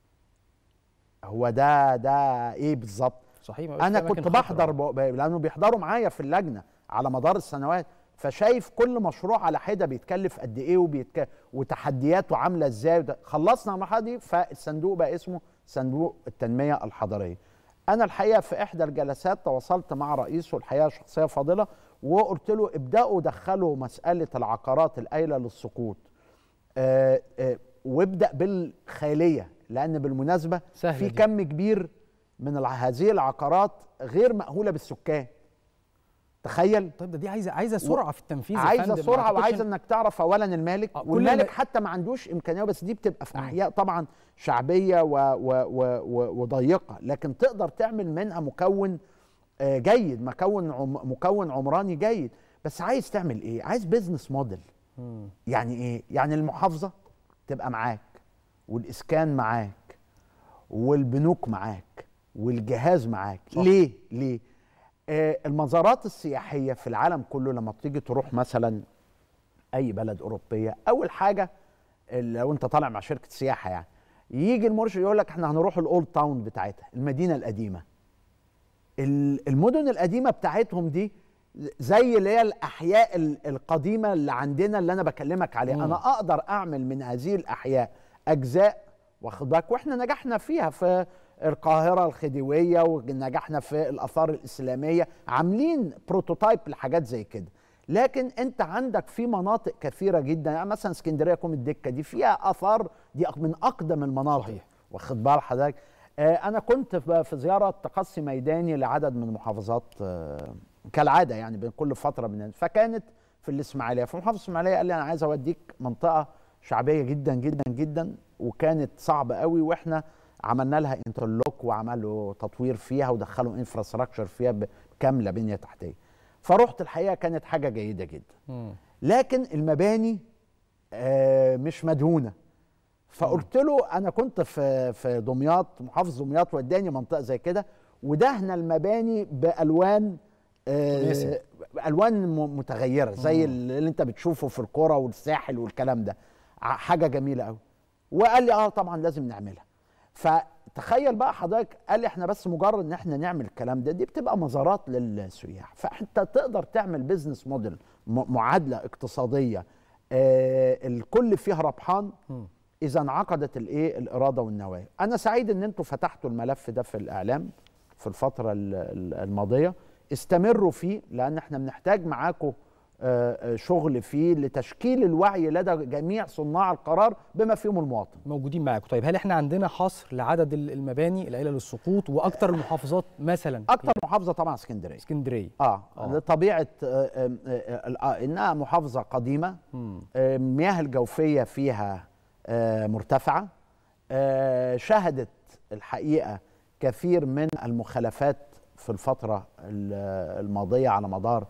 هو ده ده ايه بالظبط؟ صحيح. انا كنت بحضر لانه بيحضروا معايا في اللجنه على مدار السنوات، فشايف كل مشروع على حده بيتكلف قد ايه وبيتك... وتحدياته عامله ازاي. خلصنا المرحله دي فالصندوق بقى اسمه صندوق التنميه الحضريه. انا الحقيقه في احدى الجلسات تواصلت مع رئيسه، الحقيقه شخصيه فاضله، وقلت له ابداوا دخلوا مساله العقارات القايله للسقوط، آآ آآ وابدا بالخياليه، لان بالمناسبه في دي. كم كبير من هذه العقارات غير مأهولة بالسكان. تخيل. طيب ده دي عايزه عايزه سرعه و... في التنفيذ. عايزه سرعه وعايزه انك تعرف اولا المالك، آه والمالك ما... حتى ما عندوش امكانيه، بس دي بتبقى في احياء طبعا شعبيه و... و... و... و... وضيقه، لكن تقدر تعمل منها مكون جيد، مكون عم... مكون عمراني جيد. بس عايز تعمل ايه؟ عايز بيزنس موديل. م. يعني ايه؟ يعني المحافظه تبقى معاك، والاسكان معاك، والبنوك معاك، والجهاز معاك. صح. ليه؟ ليه؟ آه المزارات السياحية في العالم كله لما بتيجي تروح مثلا أي بلد أوروبية، أول حاجة لو أنت طالع مع شركة سياحة يعني يجي المرشد يقول لك إحنا هنروح الأولد تاون بتاعتها، المدينة القديمة. المدن القديمة بتاعتهم دي زي اللي هي الأحياء القديمة اللي عندنا اللي أنا بكلمك عليها. م. أنا أقدر أعمل من هذه الأحياء أجزاء، واخد بالك، وإحنا نجحنا فيها في القاهرة الخديوية، ونجحنا في الآثار الإسلامية، عاملين بروتوتايب لحاجات زي كده. لكن أنت عندك في مناطق كثيرة جدا، يعني مثلا اسكندرية كوم الدكة دي فيها آثار، دي من أقدم المناطق. صحيح. واخد بال حضرتك. آه أنا كنت في زيارة تقصي ميداني لعدد من المحافظات آه كالعادة يعني بين كل فترة من، فكانت في الإسماعيلية، في محافظة الإسماعيلية قال لي أنا عايز أوديك منطقة شعبية جدا جدا جدا، وكانت صعبة قوي، وإحنا عملنا لها انترلوك وعملوا تطوير فيها ودخلوا انفراستراكشر فيها كامله بنيه تحتيه. فرحت الحقيقه كانت حاجه جيده جدا. م. لكن المباني آه مش مدهونه. فقلت له انا كنت في في دمياط، محافظ دمياط وداني منطقه زي كده ودهنا المباني بالوان آه الوان متغيره زي م. اللي انت بتشوفه في القرى والساحل والكلام ده، حاجه جميله قوي. وقال لي اه طبعا لازم نعملها. فتخيل بقى حضرتك، قال لي احنا بس مجرد ان احنا نعمل الكلام ده، دي بتبقى مزارات للسياح، فانت تقدر تعمل بيزنس موديل، معادله اقتصاديه آه الكل فيها ربحان اذا انعقدت الايه الاراده والنوايا. انا سعيد ان انتم فتحتوا الملف ده في الاعلام في الفتره الماضيه، استمروا فيه لان احنا بنحتاج معاكم شغل فيه لتشكيل الوعي لدى جميع صناع القرار بما فيهم المواطن. موجودين معاكم. طيب هل احنا عندنا حصر لعدد المباني القليله للسقوط واكثر المحافظات مثلا؟ اكثر محافظه طبعا اسكندريه. اسكندريه اه, آه. لطبيعه آه آه آه انها محافظه قديمه، آه المياه الجوفيه فيها آه مرتفعه، آه شهدت الحقيقه كثير من المخالفات في الفتره الماضيه على مدار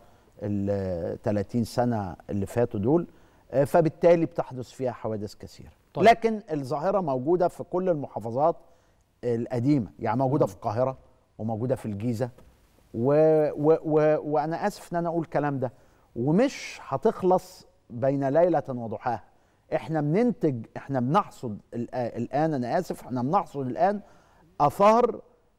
ال ثلاثين سنة اللي فاتوا دول، فبالتالي بتحدث فيها حوادث كثيرة. طيب. لكن الظاهرة موجودة في كل المحافظات القديمة، يعني موجودة م. في القاهرة وموجودة في الجيزة و و و وانا اسف ان انا اقول الكلام ده، ومش هتخلص بين ليله وضحاها. احنا بننتج، احنا بنحصد الان، انا اسف، احنا بنحصد الان اثار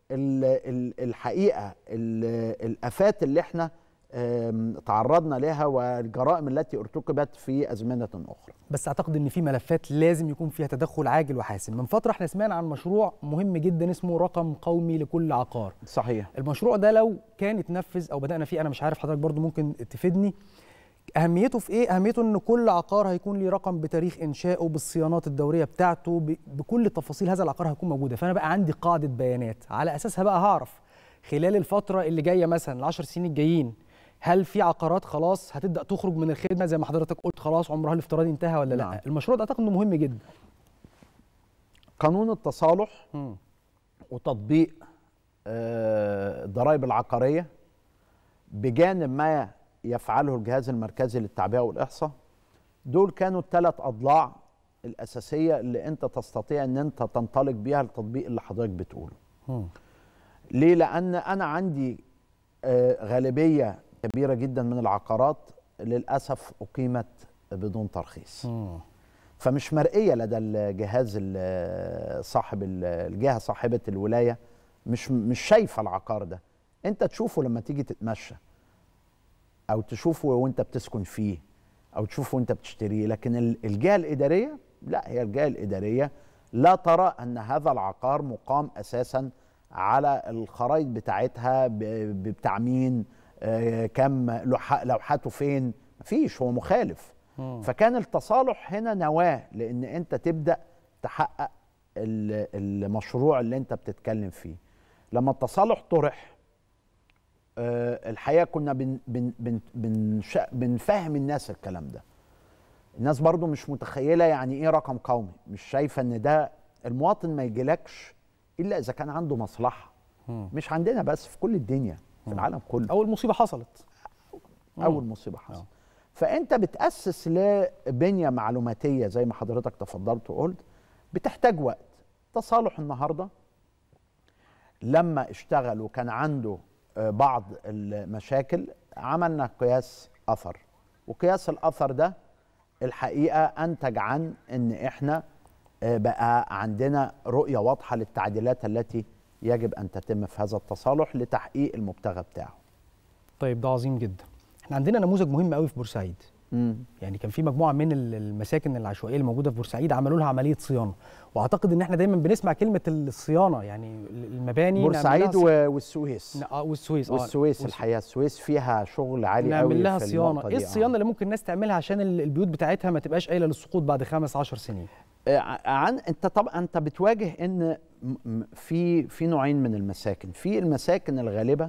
الحقيقه الافات اللي احنا تعرضنا لها والجرائم التي ارتكبت في ازمنه اخرى. بس اعتقد ان في ملفات لازم يكون فيها تدخل عاجل وحاسم. من فتره احنا سمعنا عن مشروع مهم جدا اسمه رقم قومي لكل عقار. صحيح. المشروع ده لو كان اتنفذ او بدانا فيه، انا مش عارف حضرتك برضو ممكن تفيدني، اهميته في ايه؟ اهميته ان كل عقار هيكون ليه رقم بتاريخ انشائه بالصيانات الدوريه بتاعته بكل تفاصيل هذا العقار هتكون موجوده. فانا بقى عندي قاعده بيانات على اساسها بقى هعرف خلال الفتره اللي جايه مثلا العشر سنين الجايين هل في عقارات خلاص هتبدا تخرج من الخدمه زي ما حضرتك قلت خلاص عمرها الافتراضي انتهى ولا لا. المشروع ده اعتقد انه مهم جدا. قانون التصالح م. وتطبيق الضرائب العقاريه بجانب ما يفعله الجهاز المركزي للتعبئه والاحصاء، دول كانوا الثلاث اضلاع الاساسيه اللي انت تستطيع ان انت تنطلق بيها للتطبيق اللي حضرتك بتقوله. م. ليه؟ لان انا عندي غالبيه كبيره جدا من العقارات للاسف اقيمت بدون ترخيص. م. فمش مرئيه لدى الجهاز صاحب الجهه صاحبه الولايه، مش مش شايفه العقار ده. انت تشوفه لما تيجي تتمشى، او تشوفه وانت بتسكن فيه، او تشوفه وانت بتشتريه، لكن الجهه الاداريه لا، هي الجهه الاداريه لا ترى ان هذا العقار مقام اساسا على الخرائط بتاعتها بتاع مين، آه كم لوحاته فين، مفيش، هو مخالف. مم. فكان التصالح هنا نواه لان انت تبدا تحقق المشروع اللي انت بتتكلم فيه. لما التصالح طرح آه الحقيقه كنا بن بن بن بن بنفهم الناس الكلام ده. الناس برضو مش متخيله يعني ايه رقم قومي، مش شايفه ان ده المواطن ما يجيلكش الا اذا كان عنده مصلحه. مم. مش عندنا بس، في كل الدنيا، في مم. العالم كله. اول مصيبه حصلت اول مصيبه حصلت فانت بتاسس لبنيه معلوماتيه زي ما حضرتك تفضلت وقلت، بتحتاج وقت. تصالح النهارده لما اشتغل وكان عنده بعض المشاكل عملنا قياس اثر، وقياس الاثر ده الحقيقه انتج عن ان احنا بقى عندنا رؤيه واضحه للتعديلات التي يجب ان تتم في هذا التصالح لتحقيق المبتغى بتاعه. طيب ده عظيم جدا. احنا عندنا نموذج مهم قوي في بورسعيد. مم. يعني كان في مجموعه من المساكن العشوائيه اللي موجوده في بورسعيد عملوا لها عمليه صيانه، واعتقد ان احنا دايما بنسمع كلمه الصيانه، يعني المباني بورسعيد والسويس. اه والسويس اه والسويس الحقيقه السويس فيها شغل عالي نعمل قوي لها في صيانه. ايه الصيانه آه. اللي ممكن الناس تعملها عشان البيوت بتاعتها ما تبقاش قايله للسقوط بعد خمس عشر سنين؟ عن انت طبعا انت بتواجه ان في في نوعين من المساكن. في المساكن الغالبه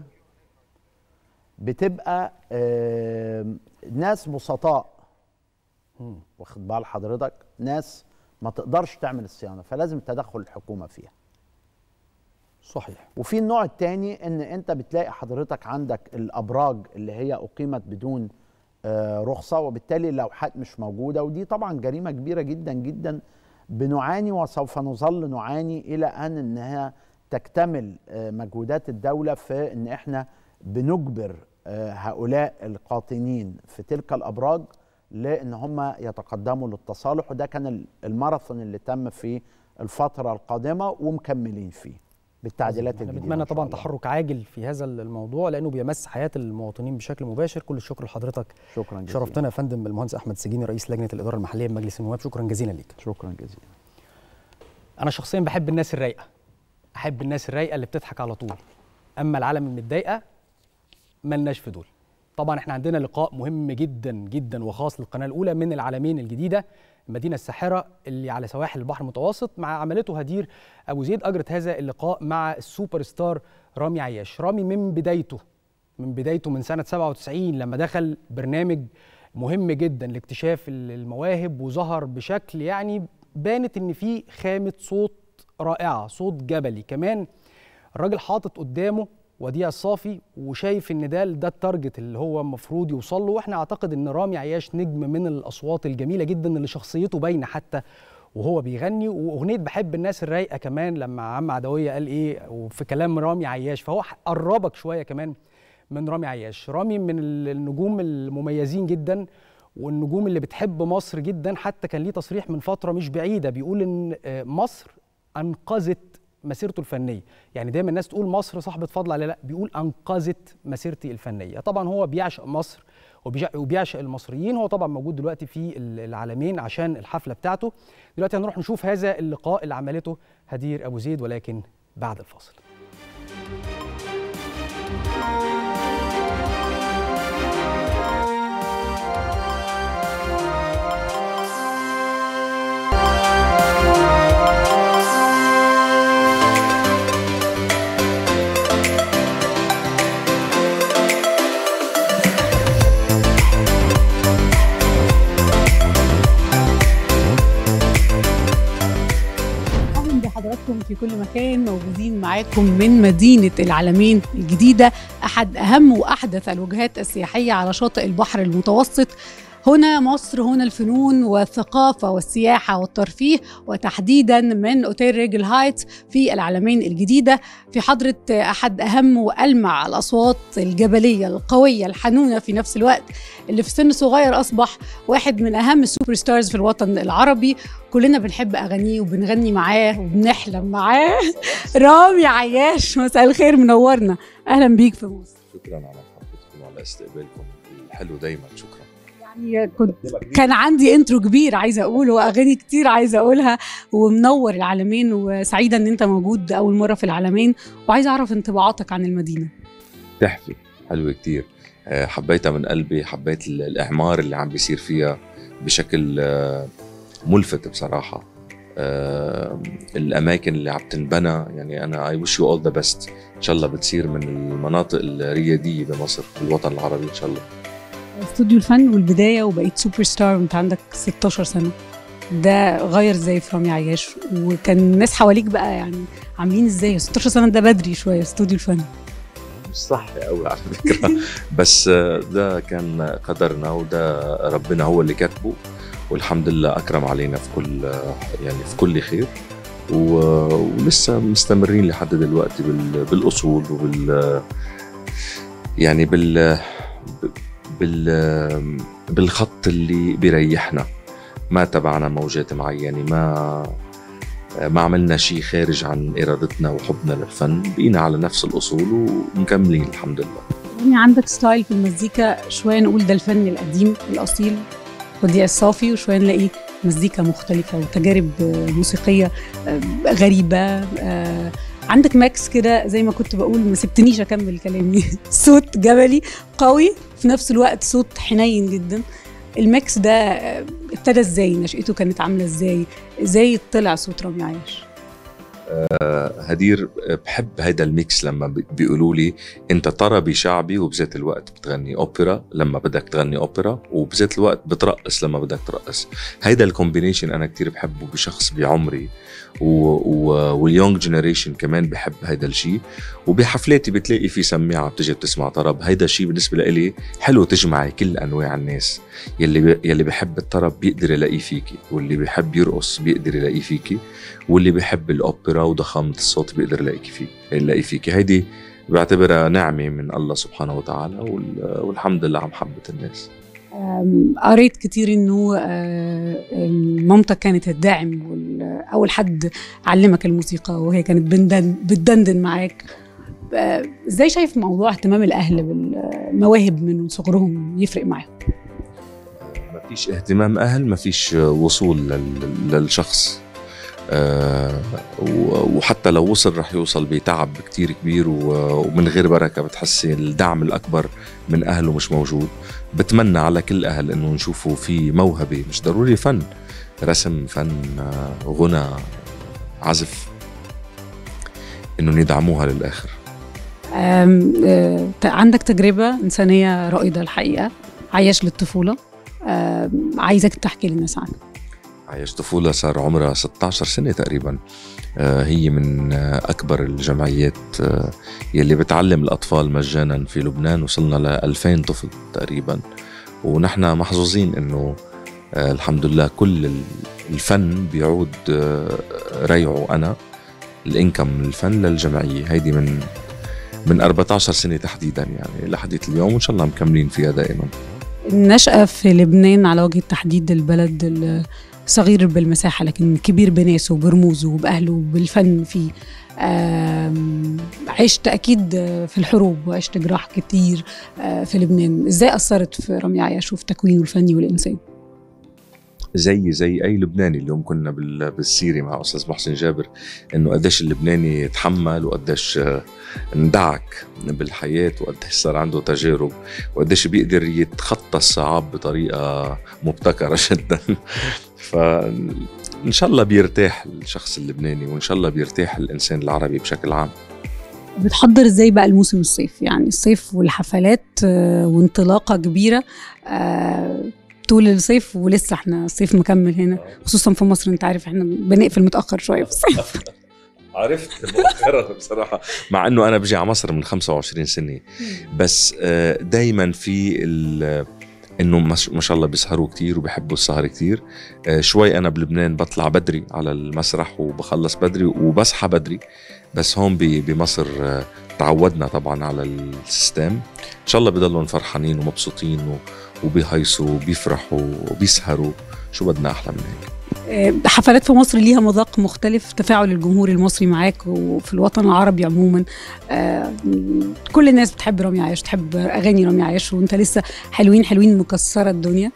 بتبقى ناس بسطاء، واخد بال حضرتك، ناس ما تقدرش تعمل الصيانه فلازم تدخل الحكومه فيها. صحيح. وفي النوع الثاني ان انت بتلاقي حضرتك عندك الابراج اللي هي اقيمت بدون رخصه وبالتالي اللوحات مش موجوده، ودي طبعا جريمه كبيره جدا جدا بنعاني وسوف نظل نعاني الى ان انها تكتمل مجهودات الدوله في ان احنا بنجبر هؤلاء القاطنين في تلك الابراج لان هم يتقدموا للتصالح، وده كان الماراثون اللي تم في الفتره القادمه ومكملين فيه بالتعديلات الجديده. بنتمنى طبعا تحرك عاجل في هذا الموضوع لانه بيمس حياه المواطنين بشكل مباشر. كل الشكر لحضرتك. شكرا جزيلا. شرفتنا يا فندم المهندس احمد السجيني رئيس لجنه الاداره المحليه بمجلس النواب. شكرا جزيلا ليك. شكرا جزيلا. انا شخصيا بحب الناس الرايقه، احب الناس الرايقه اللي بتضحك على طول، اما العالم المتضايقه ملناش في دول. طبعا احنا عندنا لقاء مهم جدا جدا وخاص للقناه الاولى من العالمين الجديده، المدينه الساحره اللي على سواحل البحر المتوسط، مع عملته هدير ابو زيد. اجرت هذا اللقاء مع السوبر ستار رامي عياش. رامي من بدايته من بدايته من سنه سبعة وتسعين لما دخل برنامج مهم جدا لاكتشاف المواهب وظهر بشكل يعني بانت ان في خامه صوت رائعه، صوت جبلي. كمان الراجل حاطط قدامه وديع الصافي وشايف ان ده ده التارجت اللي هو المفروض يوصل له. واحنا اعتقد ان رامي عياش نجم من الاصوات الجميله جدا اللي شخصيته باينه حتى وهو بيغني. واغنيه بحب الناس الرايقه كمان لما عم عدويه قال ايه وفي كلام رامي عياش، فهو قربك شويه كمان من رامي عياش. رامي من النجوم المميزين جدا والنجوم اللي بتحب مصر جدا، حتى كان ليه تصريح من فترة مش بعيدة بيقول إن مصر أنقذت مسيرته الفنية. يعني دايما الناس تقول مصر صاحبة فضل عليه، لا، بيقول أنقذت مسيرتي الفنية. طبعا هو بيعشق مصر وبيعشق المصريين. هو طبعا موجود دلوقتي في العالمين عشان الحفلة بتاعته. دلوقتي هنروح نشوف هذا اللقاء اللي عملته هدير أبو زيد، ولكن بعد الفاصل. حضراتكم في كل مكان، موجودين معاكم من مدينة العلمين الجديدة، أحد أهم وأحدث الوجهات السياحية على شاطئ البحر المتوسط. هنا مصر، هنا الفنون والثقافة والسياحة والترفيه، وتحديدا من أوتيل ريجل هايتس في العلمين الجديدة، في حضرة أحد أهم وألمع الأصوات الجبلية القوية الحنونة في نفس الوقت، اللي في سن صغير أصبح واحد من أهم السوبر ستارز في الوطن العربي. كلنا بنحب أغانيه وبنغني معاه وبنحلم معاه. رامي عياش، مساء الخير، منورنا، أهلا بيك في مصر. شكرا على محبتكم وعلى استقبالكم الحلو دايما. شكرا. يعني كنت كان عندي انترو كبير عايزه اقوله واغاني كتير عايزه اقولها، ومنور العلمين، وسعيده ان انت موجود اول مره في العلمين، وعايزه اعرف انطباعاتك عن المدينه. تحفه حلوه كتير، حبيتها من قلبي، حبيت الاعمار اللي عم بيصير فيها بشكل ملفت بصراحه. الاماكن اللي عم تنبنى، يعني انا اي ويش يو اول ذا بيست. ان شاء الله بتصير من المناطق الرياديه بمصر بالوطن العربي ان شاء الله. استوديو الفن والبدايه، وبقيت سوبر ستار وانت عندك ستاشر سنه، ده غير ازاي في رامي عياش؟ وكان الناس حواليك بقى يعني عاملين ازاي؟ ستاشر سنه ده بدري شويه استوديو الفن. مش صح قوي على فكره، بس ده كان قدرنا، وده ربنا هو اللي كاتبه، والحمد لله اكرم علينا في كل يعني في كل خير، ولسه مستمرين لحد دلوقتي بالاصول وبال يعني بال بال بالخط اللي بيريحنا. ما تبعنا موجات معينة، ما ما عملنا شيء خارج عن إرادتنا وحبنا للفن، بقينا على نفس الأصول ومكملين الحمد لله. يعني عندك ستايل في المزيكا، شوية نقول ده الفن القديم الأصيل ودي الصافي، وشوية نلاقي مزيكا مختلفة وتجارب موسيقية غريبة. عندك ماكس كده زي ما كنت بقول، ما سبتنيش اكمل كلامي. صوت جبلي قوي في نفس الوقت صوت حنين جدا. الماكس ده ابتدى ازاي؟ نشأته كانت عامله ازاي؟ ازاي طلع صوت رامي عياش؟ أه هدير، بحب هيدا الميكس لما بيقولوا لي انت طربي شعبي وبذات الوقت بتغني اوبرا لما بدك تغني اوبرا، وبذات الوقت بترقص لما بدك ترقص. هيدا الكومبينيشن انا كتير بحبه بشخص بعمري، واليونج جنريشن كمان بحب هيدا الشيء. وبحفلاتي بتلاقي في سماعه بتجي بتسمع طرب، هيدا الشيء بالنسبه لي حلو، تجمعي كل انواع الناس. يلي بي يلي بحب الطرب بيقدر يلاقيه فيكي، واللي بيحب يرقص بيقدر يلاقيه فيكي، واللي بيحب الاوبرا وضخامه الصوت بيقدر يلاقيه فيكي يلاقيه فيكي هيدي بعتبرها نعمه من الله سبحانه وتعالى، والحمد لله عم حبة الناس. قريت كتير انه مامتك كانت الداعم اول حد علمك الموسيقى، وهي كانت بتدندن معاك. ازاي شايف موضوع اهتمام الاهل بالمواهب من صغرهم يفرق معاهم؟ مفيش اهتمام اهل مفيش وصول للشخص، أه وحتى لو وصل رح يوصل بتعب كتير كبير ومن غير بركة. بتحسي الدعم الأكبر من أهله مش موجود. بتمنى على كل أهل إنه نشوفوا في موهبة، مش ضروري فن، رسم، فن، غنى، عزف، إنه يدعموها للآخر. عندك تجربة إنسانية رائدة الحقيقة، عياش للطفولة، عايزك تحكي للناس عنها. عياش طفولة صار عمرها ستة عشر سنة تقريبا. هي من أكبر الجمعيات يلي بتعلم الأطفال مجانا في لبنان، وصلنا ل ألفين طفل تقريبا. ونحن محظوظين إنه الحمد لله كل الفن بيعود ريعه أنا الإنكم من الفن للجمعية. هيدي من من أربعة عشر سنة تحديدا يعني لحديت اليوم، وإن شاء الله مكملين فيها دائما. النشأة في لبنان على وجه التحديد البلد صغير بالمساحة لكن كبير بناسه وبرموزه وبأهله وبالفن فيه. عشت أكيد في الحروب وعشت جراح كتير في لبنان، إزاي أثرت في رامي عياش وفي تكوينه الفني والإنساني؟ زي زي أي لبناني. اليوم كنا بالسيرة مع أستاذ محسن جابر إنه قديش اللبناني يتحمل وقديش اندعك بالحياة وقديش صار عنده تجارب وقديش بيقدر يتخطى الصعاب بطريقة مبتكرة جدا. فإن شاء الله بيرتاح الشخص اللبناني وإن شاء الله بيرتاح الإنسان العربي بشكل عام. بتحضر إزاي بقى الموسم الصيف؟ يعني الصيف والحفلات وانطلاقة كبيرة طول الصيف، ولسه احنا الصيف مكمل هنا خصوصا في مصر. انت عارف احنا بنقفل متأخر شوية في الصيف. عرفت مؤخرا بصراحة، مع انه انا بجي على مصر من خمسة وعشرين سنة، بس دايما في انه ما شاء الله بيسهروا كتير وبيحبوا السهر كتير. شوي انا بلبنان بطلع بدري على المسرح وبخلص بدري وبصحى بدري، بس هون بمصر تعودنا طبعا على السيستم. ان شاء الله بيضلوا فرحانين ومبسوطين وبيهيصوا وبيفرحوا وبيسهروا، شو بدنا احلى من هيك. حفلات في مصر ليها مذاق مختلف، تفاعل الجمهور المصري معاك وفي الوطن العربي عموما. كل الناس بتحب رامي عياش، تحب اغاني رامي عياش، وانت لسه حلوين حلوين مكسره الدنيا،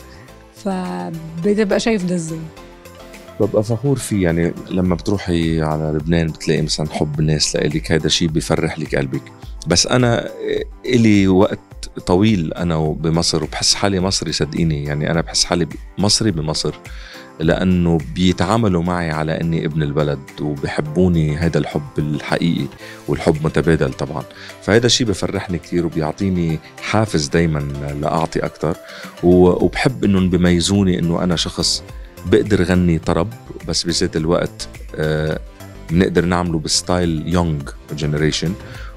فبتبقى شايف ده ازاي؟ ببقى فخور فيه. يعني لما بتروحي على لبنان بتلاقي مثلا حب الناس لإلك، هذا شيء بيفرح لك قلبك. بس أنا إلي وقت طويل أنا بمصر وبحس حالي مصري، صدقيني. يعني أنا بحس حالي مصري بمصر لأنه بيتعاملوا معي على أني ابن البلد وبيحبوني، هذا الحب الحقيقي والحب متبادل طبعا. فهذا الشيء بفرحني كتير وبيعطيني حافز دايما لأعطي أكتر، وبحب أنهم بيميزوني أنه أنا شخص بقدر غني طرب بس بذات الوقت آه بنقدر نعمله بستايل يونج جنريشن.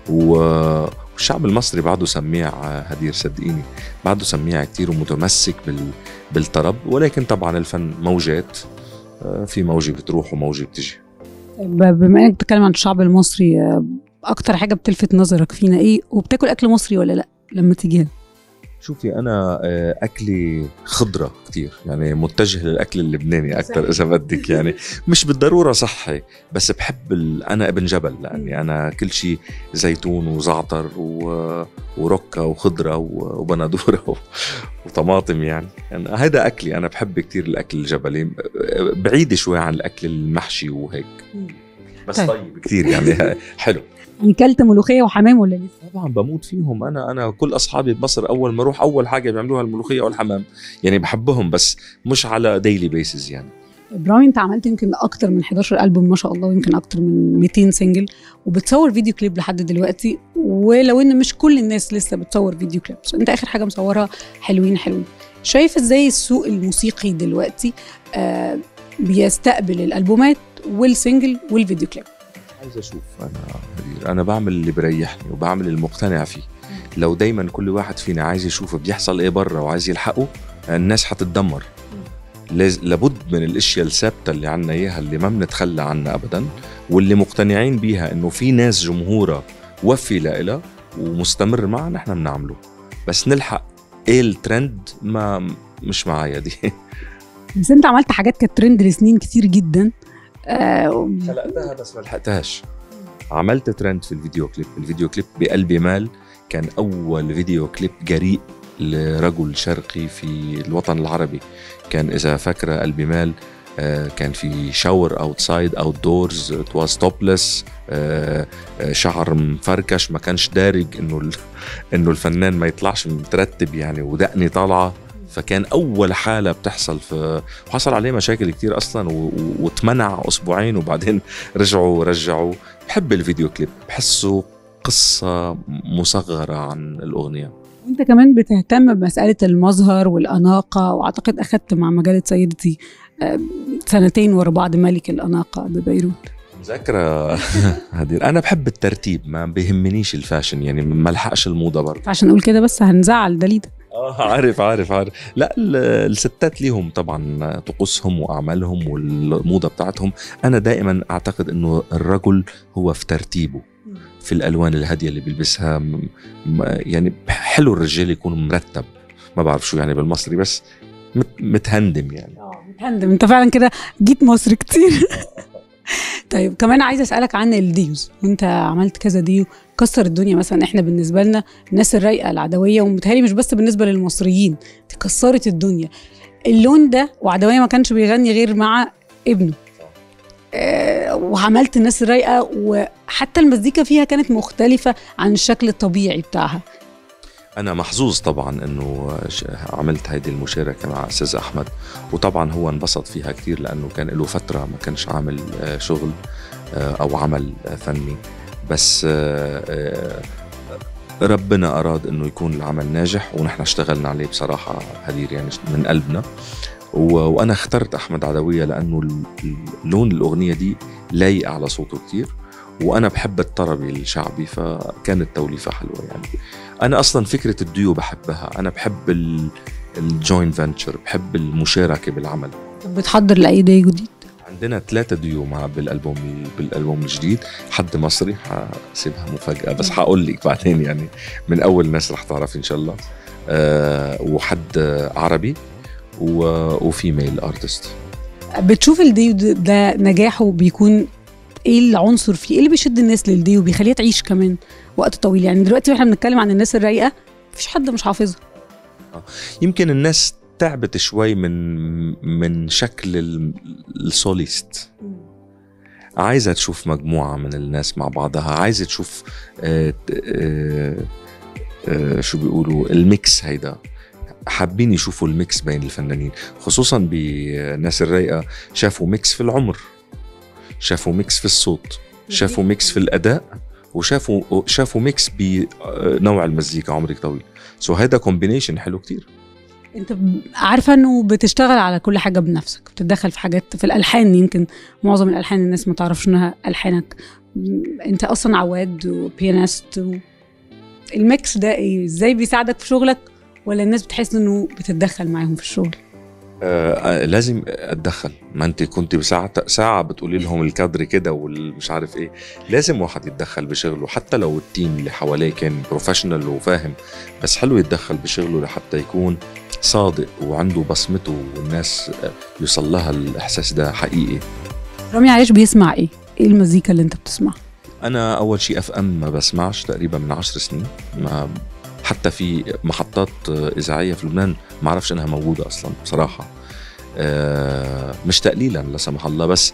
والشعب المصري بعده سميع هدير، صدقيني بعده سميع كتير ومتمسك بال بالطرب، ولكن طبعا الفن موجات، آه في موجة بتروح وموجة بتجي. بما انك بتتكلم عن الشعب المصري، اكتر حاجة بتلفت نظرك فينا ايه؟ وبتاكل اكل مصري ولا لا لما تيجي هنا؟ شوفي أنا أكلي خضرة كتير، يعني متجه للأكل اللبناني أكتر إذا بدك. يعني مش بالضرورة صحي، بس بحب ال... أنا ابن جبل، لأني أنا كل شيء زيتون وزعتر و... وركة وخضرة وبندورة و... وطماطم. يعني هذا يعني أكلي، أنا بحب كتير الأكل الجبلي، بعيد شوي عن الأكل المحشي وهيك، بس طيب, طيب كتير يعني حلو. كلت ملوخية وحمام ولا لسه؟ طبعا بموت فيهم. انا انا كل اصحابي بمصر اول ما اروح اول حاجه بيعملوها الملوخيه والحمام، يعني بحبهم بس مش على ديلي بيسز. يعني برامي انت عملت يمكن اكتر من حداشر ألبوم ما شاء الله، ويمكن اكتر من مئتين سنجل، وبتصور فيديو كليب لحد دلوقتي، ولو ان مش كل الناس لسه بتصور فيديو كليب، انت اخر حاجه مصورها حلوين حلوين. شايف ازاي السوق الموسيقي دلوقتي آه بيستقبل الالبومات والسنجل والفيديو كليب؟ عايز اشوف انا هدير، انا بعمل اللي بريحني وبعمل المقتنع فيه. لو دايما كل واحد فينا عايز يشوف بيحصل ايه برا وعايز يلحقه، الناس هتتدمر. لابد من الاشياء الثابته اللي عنا اياها اللي ما بنتخلى عنها ابدا، واللي مقتنعين بيها انه في ناس جمهورها وفي لها ومستمر معنا، نحن بنعمله. بس نلحق ايه الترند ما مش معايا دي. بس انت عملت حاجات كانت ترند لسنين كتير جدا، آه خلقتها بس ما لحقتهاش. عملت ترند في الفيديو كليب. الفيديو كليب بقلبي مال كان أول فيديو كليب جريء لرجل شرقي في الوطن العربي. كان إذا فاكرة قلبي مال آه كان في شاور اوتسايد اوت دورز، ات واز توبلس، شعر مفركش، ما كانش دارج انه انه الفنان ما يطلعش مترتب يعني، ودقني طالعه. فكان أول حالة بتحصل، في وحصل عليه مشاكل كتير أصلاً واتمنع أسبوعين وبعدين رجعوا ورجعوا. بحب الفيديو كليب، بحسه قصة مصغرة عن الأغنية. وانت كمان بتهتم بمسألة المظهر والأناقة، وأعتقد أخذت مع مجلة سيدتي سنتين ورا بعض ملك الأناقة ببيروت. مذاكرة هدير. أنا بحب الترتيب، ما بيهمنيش الفاشن، يعني ما لحقش الموضة برضه. عشان نقول كده بس هنزعل دليدا. اه عارف عارف عارف لا الستات ليهم طبعا طقوسهم واعمالهم والموضه بتاعتهم. انا دائما اعتقد انه الرجل هو في ترتيبه، في الالوان الهاديه اللي بيلبسها، يعني حلو الرجال يكون مرتب، ما بعرف شو يعني بالمصري، بس متهندم يعني. اه متهندم. انت فعلا كده جيت مصر كتير. طيب كمان عايزه اسالك عن الديوز، وانت عملت كذا ديو كسر الدنيا. مثلا احنا بالنسبه لنا الناس الرايقه العدويه، ومتهيألي مش بس بالنسبه للمصريين، كسرت الدنيا اللون ده. وعدويه ما كانش بيغني غير مع ابنه، آه وعملت الناس الرايقه، وحتى المزيكا فيها كانت مختلفه عن الشكل الطبيعي بتاعها. أنا محظوظ طبعا إنه عملت هيدي المشاركة مع أستاذ أحمد، وطبعا هو انبسط فيها كتير لأنه كان له فترة ما كانش عامل شغل أو عمل فني، بس ربنا أراد إنه يكون العمل ناجح ونحن اشتغلنا عليه بصراحة هدير يعني من قلبنا. وأنا اخترت أحمد عدوية لأنه اللون الأغنية دي لايق على صوته كتير، وأنا بحب الطربي الشعبي، فكانت توليفة حلوة يعني. أنا أصلا فكرة الديو بحبها، أنا بحب الجوين فنتشر، بحب المشاركة بالعمل. بتحضر لأي ديو جديد؟ عندنا ثلاثة ديو مع بالألبوم بالألبوم الجديد، حد مصري حسيبها مفاجأة بس حقول لك بعدين يعني من أول الناس رح تعرف إن شاء الله، أه وحد عربي وفيميل ارتست. بتشوف الديو ده نجاحه بيكون ايه العنصر فيه؟ ايه اللي بيشد الناس للديو وبيخليها تعيش كمان وقت طويل؟ يعني دلوقتي واحنا بنتكلم عن الناس الرايقه مفيش حد مش حافظها. يمكن الناس تعبت شوي من من شكل السوليست، عايزه تشوف مجموعه من الناس مع بعضها، عايزه تشوف آآ آآ آآ شو بيقولوا الميكس. هيدا حابين يشوفوا الميكس بين الفنانين، خصوصا بالناس الرايقه شافوا ميكس في العمر، شافوا ميكس في الصوت، شافوا ميكس في الأداء، وشافوا شافوا ميكس بنوع المزيكا عمرك طويل. سو هيدا كومبينيشن حلو كتير. انت عارفه انه بتشتغل على كل حاجه بنفسك، بتتدخل في حاجات في الالحان، يمكن معظم الالحان الناس ما تعرفش انها الحانك. انت اصلا عواد وبيانست و... الميكس ده ايه؟ ازاي بيساعدك في شغلك، ولا الناس بتحس انه بتتدخل معاهم في الشغل؟ آه لازم اتدخل، ما انت كنت بساعه ساعه بتقولي لهم الكادر كده والمش عارف ايه، لازم واحد يتدخل بشغله حتى لو التيم اللي حواليه كان بروفيشنال وفاهم، بس حلو يتدخل بشغله لحتى يكون صادق وعنده بصمته والناس يوصل لها الاحساس ده حقيقي. رامي عايش بيسمع ايه؟ ايه المزيكا اللي انت بتسمعها؟ انا اول شيء اف ام ما بسمعش تقريبا من عشر سنين، ما حتى في محطات إذاعية في لبنان ما أعرفش أنها موجودة أصلا بصراحة. أه مش تقليلا لا سمح الله، بس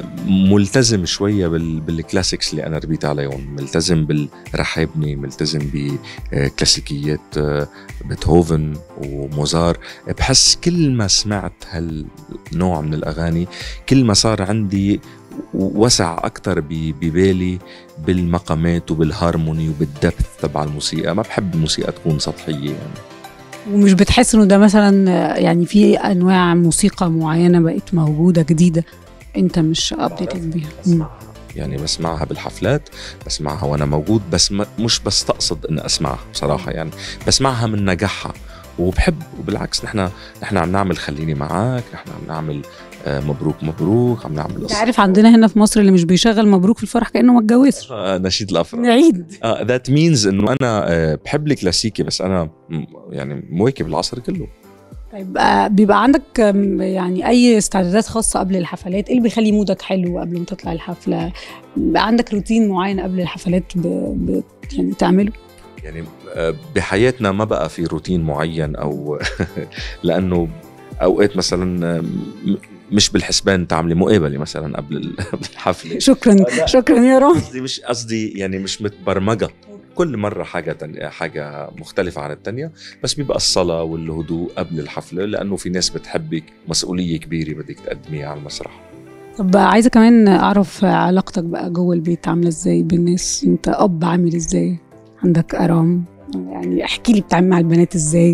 ملتزم شوية بالكلاسيكس اللي أنا ربيت عليهم، ملتزم بالرحابني، ملتزم بكلاسيكيات بيتهوفن وموزار. بحس كل ما سمعت هالنوع من الأغاني كل ما صار عندي وسع أكتر ببالي بالمقامات وبالهارموني وبالدبث تبع الموسيقى. ما بحب الموسيقى تكون سطحية يعني. ومش بتحس إنه ده مثلا يعني في أنواع موسيقى معينة بقت موجودة جديدة أنت مش أبديتد بيها؟ يعني بسمعها بالحفلات، بسمعها وأنا موجود، بس مش بستقصد إن أسمعها بصراحة، يعني بسمعها من نجاحها وبحب. وبالعكس نحن نحن عم نعمل خليني معاك، نحن عم نعمل مبروك مبروك، عم نعمل قصة. تعرف عندنا هنا في مصر اللي مش بيشغل مبروك في الفرح كأنه ما اتجوزش. آه نشيد الأفراح نعيد. اه ذات مينز إنه أنا آه بحب الكلاسيكي، بس أنا يعني مواكب العصر كله. طيب آه بيبقى عندك يعني أي استعدادات خاصة قبل الحفلات؟ إيه اللي بيخلي مودك حلو قبل ما تطلع الحفلة؟ عندك روتين معين قبل الحفلات ب... ب... يعني تعمله؟ يعني بحياتنا ما بقى في روتين معين أو لأنه أوقات مثلا مش بالحسبان تعملي مقابلة مثلا قبل الحفلة. شكرا شكرا يا رامي. قصدي مش قصدي يعني مش متبرمجة، كل مرة حاجة تانية، حاجة مختلفة عن التانية، بس بيبقى الصلاة والهدوء قبل الحفلة لأنه في ناس بتحبك، مسؤولية كبيرة بدك تقدميها على المسرح. طب عايزة كمان أعرف علاقتك بقى جوه البيت عاملة إزاي بالناس؟ أنت أب عامل إزاي؟ عندك أرام، يعني احكي لي بتعامل مع البنات إزاي؟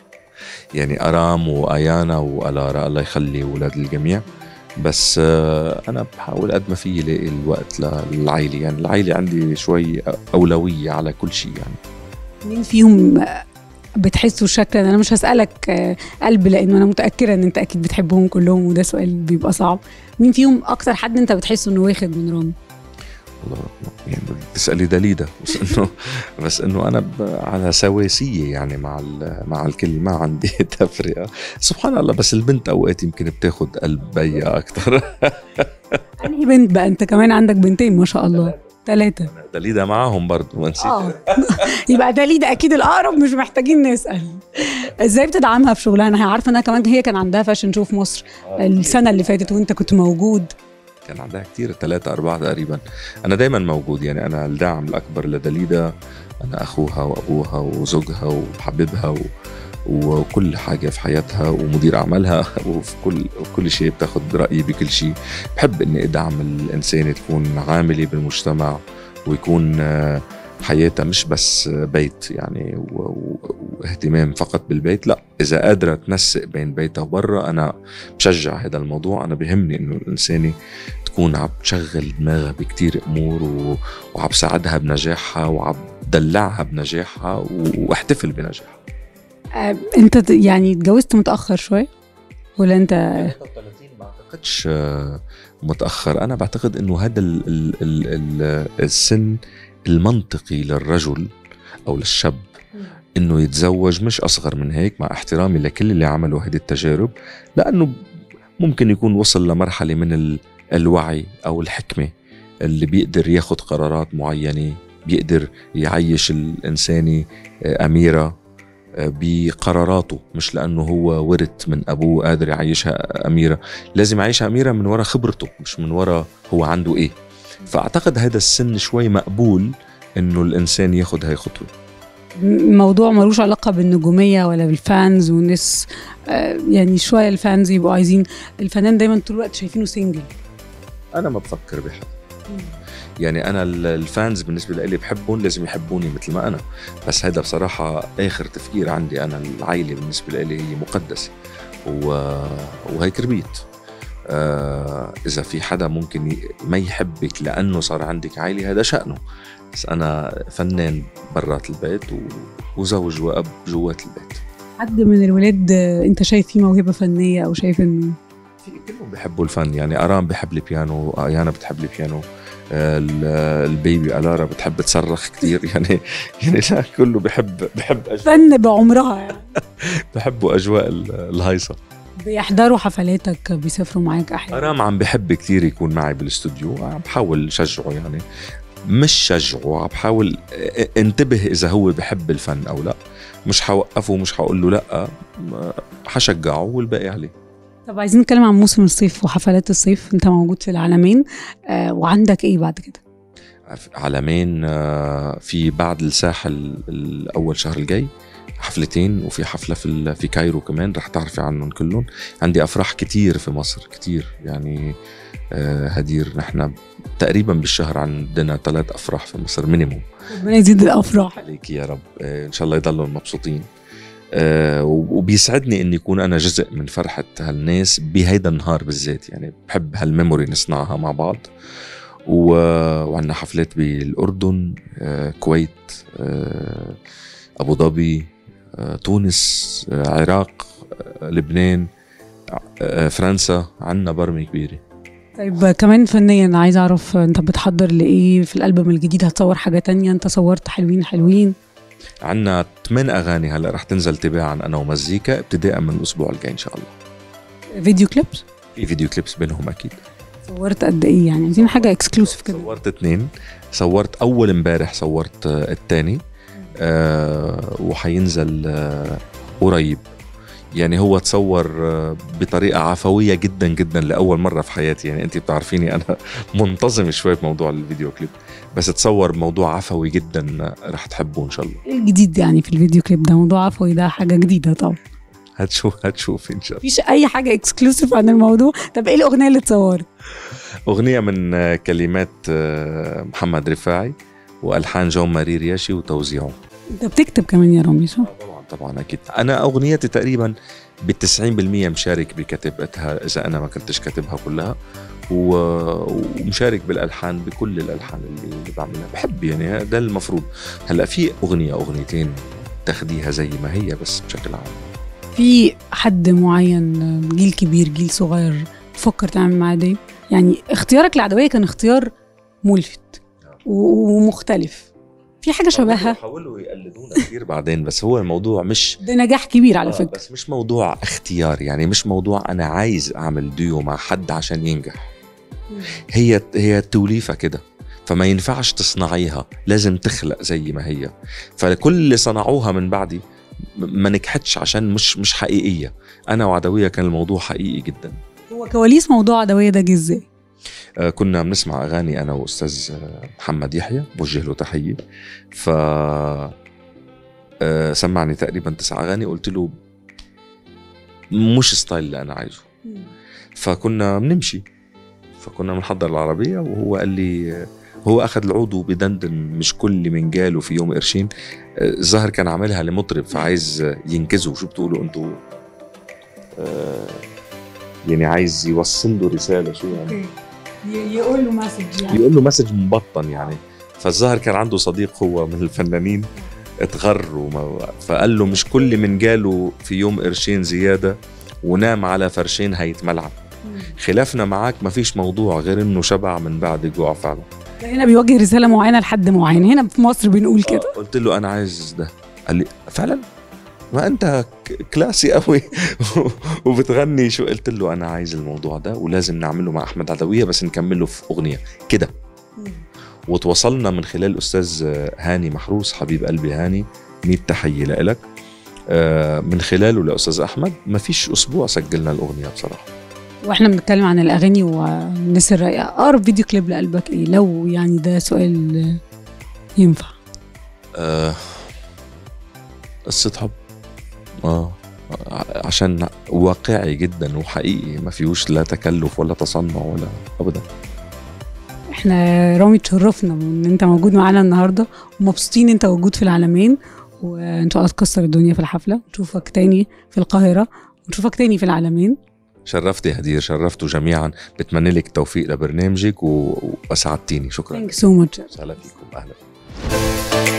يعني أرام وأيانا وألارا الله يخلي أولاد الجميع، بس أنا بحاول قد ما في لاقي الوقت للعائلة، يعني العائلة عندي شوي أولوية على كل شيء. يعني مين فيهم بتحسوا شكلا؟ أنا مش هسألك قلب لأنه أنا متأكدة أن أنت أكيد بتحبهم كلهم وده سؤال بيبقى صعب. مين فيهم أكتر حد أنت بتحسه أنه واخد من رامي؟ يعني بتسألي داليدا، بس انه بس انه انا على سواسيه يعني مع مع الكل، ما عندي تفرقه سبحان الله. بس البنت اوقات يمكن بتاخد قلب بيا اكثر. انهي بنت بقى؟ انت كمان عندك بنتين ما شاء الله. ثلاثة. داليدا معاهم برضه ما نسيت. اه يبقى داليدا اكيد الاقرب، مش محتاجين نسال. ازاي بتدعمها في شغلها؟ انا عارفه انها كمان هي كان عندها فاشن شو في مصر السنه اللي فاتت وانت كنت موجود. كان عندها كتير، ثلاثة أربعة تقريبا. أنا دايما موجود يعني، أنا الداعم الأكبر لداليدا، أنا أخوها وأبوها وزوجها وحبيبها و... وكل حاجة في حياتها ومدير أعمالها وفي كل كل شيء بتاخد رأيي بكل شيء. بحب إني أدعم الإنسان تكون عاملة بالمجتمع ويكون حياتها مش بس بيت يعني واهتمام فقط بالبيت، لا، إذا قادرة تنسق بين بيتها وبرا أنا بشجع هذا الموضوع. أنا بهمني إنه الإنسانة تكون عم تشغل دماغها بكتير أمور وعم ساعدها بنجاحها وعم دلعها بنجاحها واحتفل بنجاحها. أه أنت يعني اتجوزت متأخر شوي ولا أنت؟ ثلاثين ما أعتقدش متأخر. أنا بعتقد إنه هذا ال ال ال السن المنطقي للرجل أو للشاب إنه يتزوج مش أصغر من هيك، مع احترامي لكل اللي عملوا هذه التجارب، لأنه ممكن يكون وصل لمرحلة من الوعي أو الحكمة اللي بيقدر ياخد قرارات معينة، بيقدر يعيش الإنساني أميرة بقراراته، مش لأنه هو ورث من أبوه قادر يعيشها أميرة، لازم يعيشها أميرة من وراء خبرته مش من وراء هو عنده إيه. فأعتقد هذا السن شوي مقبول إنه الإنسان ياخد هاي خطوة. موضوع ملوش علاقة بالنجومية ولا بالفانز والناس، يعني شوية الفانز يبقوا عايزين الفنان دايما طول الوقت شايفينه سينجل. أنا ما بفكر بحد يعني، أنا الفانز بالنسبة لي بحبون لازم يحبوني مثل ما أنا، بس هذا بصراحة آخر تفكير عندي. أنا العائلة بالنسبة لي هي مقدسة وهيك ربيت. آه إذا في حدا ممكن ما يحبك لأنه صار عندك عائلة هذا شأنه، بس أنا فنان برات البيت وزوج وأب جوات البيت. حد من الولاد أنت شايف فيه موهبة فنية أو شايف إنه؟ كلهم بيحبوا الفن يعني. أرام بحب البيانو، أيانا بتحب البيانو، البيبي ألارا بتحب تصرخ كتير يعني يعني لا كله بحب بحب أجواء فن بعمرها يعني. بحبوا أجواء الهايصة. بيحضروا حفلاتك، بيسافروا معاك أحيانا؟ أرام عم بحب كتير يكون معي بالاستوديو، عم بحاول شجعه يعني، مش شجعه، عم بحاول انتبه إذا هو بحب الفن أو لا. مش حوقفه، مش حقول له لا، حشجعه والباقي عليه. طب عايزين نتكلم عن موسم الصيف وحفلات الصيف. انت موجود في العالمين، آه وعندك ايه بعد كده؟ عالمين آه في بعد الساحل الأول شهر الجاي حفلتين، وفي حفلة في في كايرو كمان رح تعرفي عنهم كلهم. عندي أفراح كتير في مصر كتير يعني. آه هدير نحن تقريبا بالشهر عندنا ثلاث أفراح في مصر مينيموم. ربنا يزيد الأفراح عليك يا رب. آه إن شاء الله يضلوا مبسوطين. أه وبيسعدني اني يكون انا جزء من فرحة هالناس بهيدا النهار بالذات يعني. بحب هالميموري نصنعها مع بعض. وعندنا حفلات بالاردن، أه كويت، أه ابو ظبي، أه تونس، أه عراق، أه لبنان، أه فرنسا. عندنا برمة كبيرة. طيب كمان فنيا عايز اعرف انت بتحضر لايه في الالبوم الجديد؟ هتصور حاجة تانية؟ انت صورت حلوين حلوين. عنا ثمان أغاني هلأ رح تنزل تباعا أنا ومزيكا ابتداء من الأسبوع الجاي إن شاء الله. فيديو كليبس؟ في فيديو كليبس بينهم أكيد. صورت قد إيه يعني؟ عايزين حاجة اكسكلوسيف كده. صورت اثنين، صورت أول امبارح، صورت الثاني آه وحينزل آه قريب يعني. هو تصور بطريقة عفوية جدا جدا لأول مرة في حياتي يعني. أنت بتعرفيني أنا منتظم شوي في موضوع الفيديو كليب، بس تصور موضوع عفوي جدا رح تحبوه إن شاء الله. إيه الجديد يعني في الفيديو كليب ده؟ موضوع عفوي ده حاجة جديدة طبعا. هتشوف هتشوف إن شاء الله. مفيش أي حاجة اكسكلوسيف عن الموضوع. طب إيه الأغنية اللي تصورت؟ أغنية من كلمات محمد رفاعي وألحان جون ماري رياشي وتوزيعه. أنت بتكتب كمان يا رامي صح؟ طبعا أكيد. أنا أغنيتي تقريبا بالتسعين بالمية مشارك بكتابتها إذا أنا ما كنتش كاتبها كلها، ومشارك بالألحان بكل الألحان اللي بعملها. بحب يعني ده المفروض. هلأ في أغنية أغنيتين تاخديها زي ما هي بس بشكل عام. في حد معين جيل كبير جيل صغير تفكر تعمل معاه ده؟ يعني اختيارك لعدوية كان اختيار ملفت، ومختلف، في حاجه شبهها. حاولوا يقلدونا كثير بعدين، بس هو الموضوع مش ده نجاح كبير على آه فكره، بس مش موضوع اختيار، يعني مش موضوع انا عايز اعمل ديو مع حد عشان ينجح. هي هي التوليفه كده، فما ينفعش تصنعيها، لازم تخلق زي ما هي. فكل اللي صنعوها من بعدي ما نجحتش عشان مش مش حقيقيه. انا وعدويه كان الموضوع حقيقي جدا. هو كواليس موضوع عدويه ده جه ازاي؟ آه كنا بنسمع اغاني انا واستاذ محمد يحيى، بوجه له تحيه. ف آه سمعني تقريبا تسع اغاني، قلت له مش ستايل اللي انا عايزه. فكنا بنمشي، فكنا بنحضر العربيه، وهو قال لي، هو اخذ العود وبدندن مش كل من قاله في يوم قرشين. الظاهر كان عاملها لمطرب فعايز ينقذه. شو بتقولوا انتوا؟ آه يعني عايز يوصل له رساله، شو يعني؟ يقول له مسج، يعني يقول له مسج مبطن يعني. فالظاهر كان عنده صديق هو من الفنانين اتغر وما فقال له مش كل من قاله في يوم قرشين زياده ونام على فرشين هيتملعب. خلافنا معاك ما فيش موضوع غير انه شبع من بعد جوع فعلا. هنا بيوجه رساله معينه لحد معين، هنا في مصر بنقول كده. آه قلت له انا عايز ده، قال لي فعلا ما انت كلاسي قوي وبتغني شو. قلت له انا عايز الموضوع ده ولازم نعمله مع احمد عدويه، بس نكمله في اغنيه كده. وتواصلنا من خلال استاذ هاني محروس، حبيب قلبي هاني، مية تحيه لك. من خلاله لاستاذ احمد ما فيش اسبوع سجلنا الاغنيه بصراحه. واحنا بنتكلم عن الاغاني والناس الرايقه، اقرب فيديو كليب لقلبك ايه؟ لو يعني ده سؤال ينفع. أه قصه حب، اه عشان واقعي جدا وحقيقي، ما فيهوش لا تكلف ولا تصنع ولا ابدا. احنا رامي تشرفنا ان انت موجود معانا النهارده، ومبسوطين انت موجود في العالمين، وان شاء الله تكسر الدنيا في الحفله، نشوفك تاني في القاهره ونشوفك تاني في العالمين. شرفتي هدير، شرفتوا جميعا، بتمنى لك التوفيق لبرنامجك واسعدتيني. شكرا. Thank you so much. اهلا فيكم. اهلا.